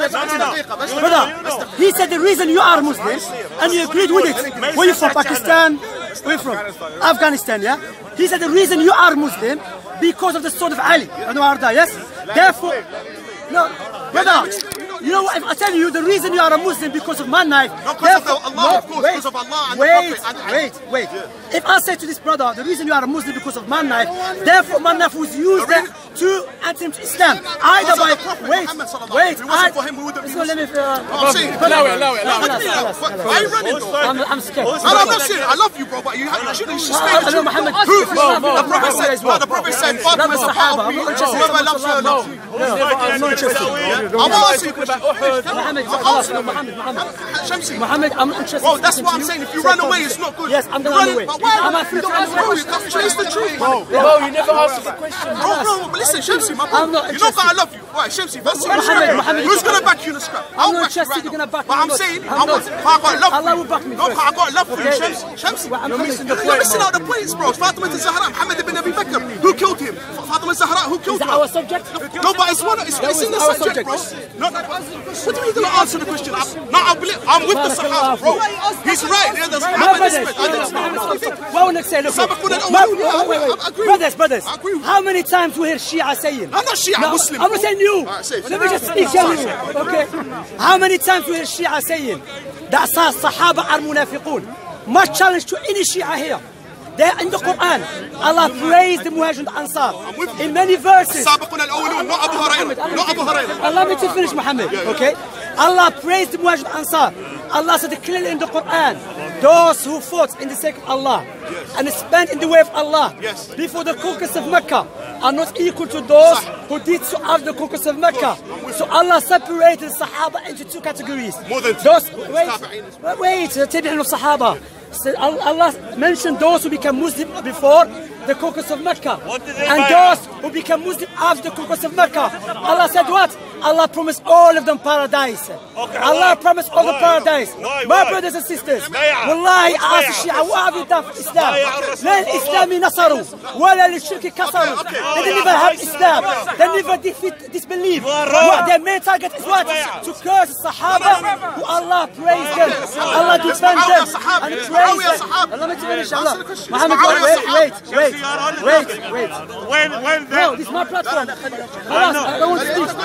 [SPEAKER 6] منه.
[SPEAKER 1] brother, he said the reason you are Muslim, and you agreed with it. Where you from? Pakistan? Where you from? Afghanistan, yeah? He said the reason you are Muslim because of the sword of Ali. Yes? Therefore, no, brother, you know what? If I tell you the reason you are a Muslim because of my knife,
[SPEAKER 2] Not because of the- Allah, of course,
[SPEAKER 1] wait,
[SPEAKER 2] because of Allah and the
[SPEAKER 1] wait,
[SPEAKER 2] Prophet and-
[SPEAKER 1] wait, wait. If I say to this brother, the reason you are a Muslim because of my knife, therefore my knife was used to enter into Islam. Either
[SPEAKER 2] Because of
[SPEAKER 1] by
[SPEAKER 2] the Prophet
[SPEAKER 1] wait,
[SPEAKER 2] Muhammad sallallahu
[SPEAKER 1] wait.
[SPEAKER 2] If it wasn't
[SPEAKER 1] I-
[SPEAKER 2] for him, we wouldn't be
[SPEAKER 1] So let me. Uh,
[SPEAKER 2] I'm saying.
[SPEAKER 1] Allow it,
[SPEAKER 3] allow it, allow it.
[SPEAKER 2] Let me know. But Why are you running though?
[SPEAKER 1] I'm, I'm scared.
[SPEAKER 2] No, no, I'm not saying I love you, bro, but you have you should you should
[SPEAKER 1] I-
[SPEAKER 2] stay
[SPEAKER 1] I
[SPEAKER 2] the
[SPEAKER 1] know
[SPEAKER 2] truth.
[SPEAKER 1] Muhammad.
[SPEAKER 2] Proof.
[SPEAKER 1] No, no,
[SPEAKER 2] The Prophet
[SPEAKER 1] no,
[SPEAKER 2] said,
[SPEAKER 1] no,
[SPEAKER 2] well, the Prophet said,
[SPEAKER 1] Love
[SPEAKER 2] Fatima
[SPEAKER 1] the
[SPEAKER 2] is a
[SPEAKER 1] Sahaba.
[SPEAKER 2] power.
[SPEAKER 1] I'm not interested.
[SPEAKER 2] Whoever loves her loves you.
[SPEAKER 1] I'm not interested.
[SPEAKER 2] I'm asking you a question.
[SPEAKER 1] Muhammad,
[SPEAKER 2] I'm
[SPEAKER 1] خلاص,
[SPEAKER 2] asking you.
[SPEAKER 1] Muhammad, Muhammad.
[SPEAKER 2] Shamsi.
[SPEAKER 1] Muhammad, I'm not interested.
[SPEAKER 2] Bro, that's
[SPEAKER 1] in
[SPEAKER 2] what I'm
[SPEAKER 1] you.
[SPEAKER 2] saying. If you
[SPEAKER 1] Say
[SPEAKER 2] run away,
[SPEAKER 1] something.
[SPEAKER 2] it's not good.
[SPEAKER 1] Yes, I'm
[SPEAKER 2] You
[SPEAKER 1] gonna run
[SPEAKER 2] run-
[SPEAKER 1] away.
[SPEAKER 2] But why?
[SPEAKER 1] I'm afraid to run
[SPEAKER 2] Bro,
[SPEAKER 1] away.
[SPEAKER 2] you can't chase the truth. Bro,
[SPEAKER 3] Bro, you never answered the question.
[SPEAKER 2] bro, but listen, Shamsi, my
[SPEAKER 1] I'm
[SPEAKER 2] bro.
[SPEAKER 1] not
[SPEAKER 2] You know
[SPEAKER 1] interested.
[SPEAKER 2] I love you. Right, Shamsi, if I see you
[SPEAKER 1] Muhammad,
[SPEAKER 2] scrap,
[SPEAKER 1] Muhammad,
[SPEAKER 2] who's going to back you in the scrap?
[SPEAKER 1] I'm
[SPEAKER 2] I'll
[SPEAKER 1] not
[SPEAKER 2] back you
[SPEAKER 1] interested.
[SPEAKER 2] right
[SPEAKER 1] You're
[SPEAKER 2] now.
[SPEAKER 1] gonna back me.
[SPEAKER 2] But
[SPEAKER 1] I'm
[SPEAKER 2] I'm
[SPEAKER 1] not.
[SPEAKER 2] saying,
[SPEAKER 1] I'm
[SPEAKER 2] I want,
[SPEAKER 1] not.
[SPEAKER 2] I got love for
[SPEAKER 1] Allah
[SPEAKER 2] you.
[SPEAKER 1] will back me
[SPEAKER 2] No,
[SPEAKER 1] first.
[SPEAKER 2] I got love for you,
[SPEAKER 1] Okay.
[SPEAKER 2] Shamsi. Shamsi.
[SPEAKER 1] Well, I'm
[SPEAKER 2] You're
[SPEAKER 1] coming
[SPEAKER 2] missing
[SPEAKER 1] to
[SPEAKER 2] the
[SPEAKER 1] the
[SPEAKER 2] You're
[SPEAKER 1] point,
[SPEAKER 2] missing
[SPEAKER 1] bro.
[SPEAKER 2] out the points, bro. Fatima Zahra, Muhammad ibn Abi Bakr. Who killed him? Fatima Zahra, who killed
[SPEAKER 1] Is that
[SPEAKER 2] her?
[SPEAKER 1] our subject?
[SPEAKER 2] No, but it's one. It's,
[SPEAKER 1] That
[SPEAKER 2] it's in the
[SPEAKER 1] was our
[SPEAKER 2] subject, bro.
[SPEAKER 1] subject.
[SPEAKER 2] No, no, what do you mean you don't answer the question? I'm, no, I'm, beli- I'm with the Sahaba, bro. He's right. Yeah, the
[SPEAKER 1] My
[SPEAKER 2] Sahaba
[SPEAKER 1] brothers,
[SPEAKER 2] is I didn't know.
[SPEAKER 1] what would I say? Look,
[SPEAKER 2] Sabaqun al-awwalun,
[SPEAKER 1] my-
[SPEAKER 2] yeah,
[SPEAKER 1] wait, wait,
[SPEAKER 2] I-
[SPEAKER 1] wait.
[SPEAKER 2] I agree.
[SPEAKER 1] brothers, brothers.
[SPEAKER 2] I agree with
[SPEAKER 1] How many times we hear Shia saying?
[SPEAKER 2] I'm not Shia,
[SPEAKER 1] No,
[SPEAKER 2] Muslim.
[SPEAKER 1] I'm not saying you.
[SPEAKER 2] All right, say it.
[SPEAKER 1] Let me just speak. Tell you. Okay. How many times we hear Shia saying that Sahaba are munafiqun? My challenge to any Shia here. They in the Quran, Allah praised the Muhajir and Ansar in many verses.
[SPEAKER 2] Sabaqun al-awwalun, not Abu Hurairah. Not Abu Hurairah.
[SPEAKER 1] Allow me to finish, Muhammad. Okay? Allah praised the Muhajir and Ansar. Allah said clearly in the Quran, those who fought in the sake of Allah and spent in the way of Allah
[SPEAKER 2] Yes.
[SPEAKER 1] before the conquest of Mecca are not equal to those who did so after the conquest of Mecca. So Allah separated Sahaba into two categories.
[SPEAKER 2] More than two.
[SPEAKER 1] Those, wait,
[SPEAKER 2] Tabi'in.
[SPEAKER 1] wait, Tabi'in of Sahaba. So Allah mentioned those who became Muslim before the conquest of Mecca.
[SPEAKER 6] What did they
[SPEAKER 1] And
[SPEAKER 6] buy?
[SPEAKER 1] those who became Muslim after the conquest of Mecca. Allah said what? Allah promised all of them paradise.
[SPEAKER 6] Okay,
[SPEAKER 1] Allah
[SPEAKER 6] why?
[SPEAKER 1] promised all the
[SPEAKER 6] Why?
[SPEAKER 1] paradise.
[SPEAKER 6] Why?
[SPEAKER 1] My
[SPEAKER 6] Why?
[SPEAKER 1] brothers and sisters,
[SPEAKER 6] Bay'ah.
[SPEAKER 1] Wallahi,
[SPEAKER 6] What's
[SPEAKER 1] I ask
[SPEAKER 6] bay'ah?
[SPEAKER 1] Shia, what have you done for Islam?
[SPEAKER 6] Bay'ah al-Rasul.
[SPEAKER 1] لا الإسلام نصروا ولا للشرك كسروا.
[SPEAKER 2] Okay,
[SPEAKER 1] They
[SPEAKER 6] okay.
[SPEAKER 1] didn't even have Islam. They never defeat disbelief.
[SPEAKER 6] You are wrong.
[SPEAKER 1] What their main target is what?
[SPEAKER 6] bay'ah?
[SPEAKER 1] To curse Sahaba who Allah praised them. Allah
[SPEAKER 2] Yes,
[SPEAKER 1] defend them.
[SPEAKER 2] Muawiyah Sahaba.
[SPEAKER 1] And
[SPEAKER 2] Yes,
[SPEAKER 1] praise
[SPEAKER 2] Muawiyah
[SPEAKER 1] them.
[SPEAKER 2] Sahaba.
[SPEAKER 1] Allah, let me finish.
[SPEAKER 2] Answer
[SPEAKER 1] Allah.
[SPEAKER 2] the question.
[SPEAKER 1] Muhammad,
[SPEAKER 2] Muawiyah
[SPEAKER 1] wait,
[SPEAKER 2] Sahaba.
[SPEAKER 1] wait, wait,
[SPEAKER 6] you are only
[SPEAKER 1] wait,
[SPEAKER 6] talking.
[SPEAKER 1] wait.
[SPEAKER 6] When, when
[SPEAKER 1] No,
[SPEAKER 6] the,
[SPEAKER 1] this is my platform. خلاص, I don't want to speak. خلاص.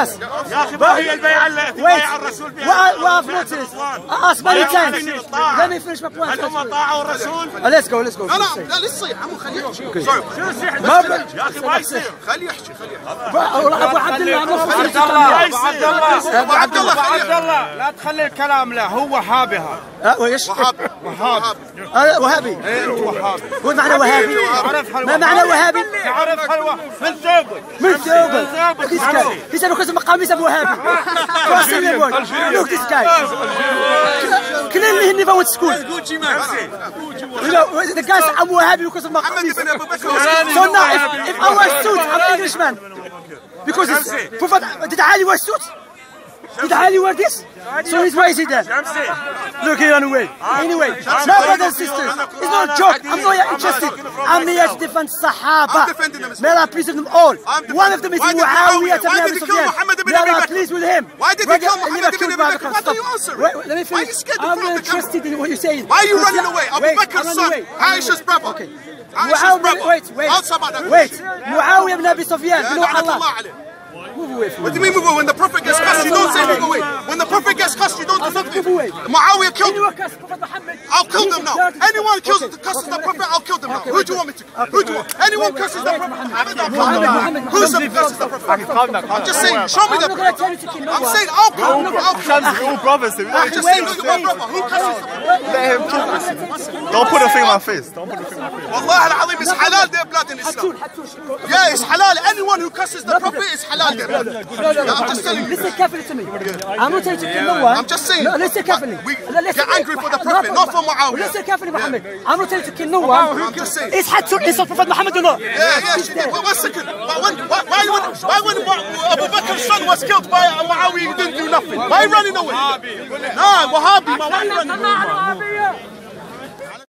[SPEAKER 1] Abbas.
[SPEAKER 6] يا اخي ما هي البيعه اللي بايع الرسول بها؟
[SPEAKER 1] What I've noticed. Ask many times. Let me finish my point.
[SPEAKER 6] هل هم طاعوا الرسول؟
[SPEAKER 1] Let's go, let's go.
[SPEAKER 2] لا لا لا ليش تصيح عمو خليه يحكي.
[SPEAKER 1] ما ب-
[SPEAKER 6] يا اخي ما يصير.
[SPEAKER 2] خليه يحكي خليه يحكي.
[SPEAKER 1] أبو عبد الله عمو
[SPEAKER 3] عبد
[SPEAKER 1] خليه
[SPEAKER 3] الله ابو عبد الله
[SPEAKER 2] ابو عبد الله
[SPEAKER 3] ابو عبد
[SPEAKER 2] خليه.
[SPEAKER 3] الله لا تخلي الكلام له، هو وهابي هذا.
[SPEAKER 1] أه، وإيش؟
[SPEAKER 2] وهابي وهابي.
[SPEAKER 1] آه، وهابي.
[SPEAKER 3] ايه وهابي.
[SPEAKER 1] هو معنى وهابي؟ ما معنى وهابي؟
[SPEAKER 3] تعرف هالوهابي من ثوبك.
[SPEAKER 1] من ثوبه. This guy. He said because of مقاميس أبو وهابي. Trust me, boy. Look this guy. Clearly he never went to school. You know, the guys I'm Wahhabi because of
[SPEAKER 2] محمد
[SPEAKER 1] مقاميس.
[SPEAKER 2] بن ابو بكر.
[SPEAKER 1] So now if, if I wear suit, I'm Englishman. Because it's, Prophet, did Ali wear suit? Did Ali wear this? So he's why is he there? Look here anyway. Anyway, my brothers and sisters, it's not a joke. I'm not here interested. I'm here to defend Sahaba.
[SPEAKER 2] I'm defending them as
[SPEAKER 1] May Allah please with them all.
[SPEAKER 2] I'm
[SPEAKER 1] One of them is
[SPEAKER 2] Why did
[SPEAKER 1] Muawiyah
[SPEAKER 2] Muawiyah- why
[SPEAKER 1] ibn
[SPEAKER 2] did
[SPEAKER 1] Abi
[SPEAKER 2] he kill
[SPEAKER 1] Sufyan.
[SPEAKER 2] Muhammad ibn
[SPEAKER 1] May
[SPEAKER 2] Abi
[SPEAKER 1] Allah
[SPEAKER 2] Bakr?
[SPEAKER 1] please with him.
[SPEAKER 2] Why did he
[SPEAKER 1] Why
[SPEAKER 2] kill
[SPEAKER 1] did-
[SPEAKER 2] Muhammad
[SPEAKER 1] never
[SPEAKER 2] ibn
[SPEAKER 1] killed
[SPEAKER 2] Abi Bakr?
[SPEAKER 1] Bakr.
[SPEAKER 2] Why don't you
[SPEAKER 1] Stop.
[SPEAKER 2] answer it?
[SPEAKER 1] Wait, wait, let me
[SPEAKER 2] Why
[SPEAKER 1] finish.
[SPEAKER 2] are you scared in
[SPEAKER 1] I'm
[SPEAKER 2] front of the camera?
[SPEAKER 1] interested in what you're saying.
[SPEAKER 2] Why are you
[SPEAKER 1] Because
[SPEAKER 2] running away? Abu
[SPEAKER 1] wait,
[SPEAKER 2] Bakr's
[SPEAKER 1] I'm
[SPEAKER 2] son,
[SPEAKER 1] running away.
[SPEAKER 2] Aisha's brother.
[SPEAKER 1] Okay.
[SPEAKER 2] Aisha's
[SPEAKER 1] Muawiyah-
[SPEAKER 2] brother.
[SPEAKER 1] Wait, wait.
[SPEAKER 2] Answer about that.
[SPEAKER 1] Wait. Muawiyah ibn Abi Sufyan.
[SPEAKER 2] Yeah,
[SPEAKER 1] You know
[SPEAKER 2] لعنة
[SPEAKER 1] Allah.
[SPEAKER 2] الله عليه.
[SPEAKER 1] Move away from
[SPEAKER 2] What do
[SPEAKER 1] me.
[SPEAKER 2] you mean move away? When the prophet gets cussed, you don't say move away. When the prophet gets cussed, you don't do nothing. Muawiyah killed him.
[SPEAKER 1] Anyone curse Prophet Muhammad?
[SPEAKER 2] I'll kill them now. Anyone kills
[SPEAKER 1] Okay.
[SPEAKER 2] cusses the
[SPEAKER 1] Okay,
[SPEAKER 2] prophet, I'll kill them now.
[SPEAKER 1] okay,
[SPEAKER 2] Who
[SPEAKER 1] wait,
[SPEAKER 2] do you want me to?
[SPEAKER 1] okay,
[SPEAKER 2] Who do you
[SPEAKER 1] wait.
[SPEAKER 2] want? Anyone
[SPEAKER 1] Wait,
[SPEAKER 2] cusses
[SPEAKER 1] wait,
[SPEAKER 2] the
[SPEAKER 1] wait,
[SPEAKER 2] prophet?
[SPEAKER 1] Muhammad.
[SPEAKER 2] I'll kill them now.
[SPEAKER 1] Muhammad,
[SPEAKER 2] Who
[SPEAKER 1] Muhammad,
[SPEAKER 2] cusses the prophet? I'm just saying, show me
[SPEAKER 1] I'm
[SPEAKER 2] the
[SPEAKER 1] not going to tell you to kill no
[SPEAKER 2] I'm
[SPEAKER 1] one.
[SPEAKER 2] saying, I'll kill them. I'll kill them.
[SPEAKER 4] We're all brothers. We don't
[SPEAKER 2] I'm just saying, look at my brother. Who cusses the prophet?
[SPEAKER 4] let him talk. Don't put a thing in my face. Don't put a thing in my face.
[SPEAKER 2] والله العظيم it's halal their blood in Islam. Yeah, it's halal. Anyone who cusses the prophet is halal their blood.
[SPEAKER 1] No, no, no.
[SPEAKER 2] I'm just telling you.
[SPEAKER 1] Listen carefully to me. I'm not telling you to kill no one.
[SPEAKER 2] I'm just saying.
[SPEAKER 1] No, listen carefully.
[SPEAKER 2] We
[SPEAKER 1] No, listen-
[SPEAKER 2] get angry for the
[SPEAKER 1] no,
[SPEAKER 2] prophet, not for Muawiyah.
[SPEAKER 1] Listen carefully, Muhammad. I'm not telling you to kill no one.
[SPEAKER 2] I'm just saying.
[SPEAKER 1] It's had to insult Prophet Muhammad or not.
[SPEAKER 2] Yeah, yeah, she did. But one second. Why, when, why, why, when, why when Abu Bakr's son was killed by Muawiyah, he didn't do nothing? Why are you running away? Nah, Wahhabi, man, why are you running away?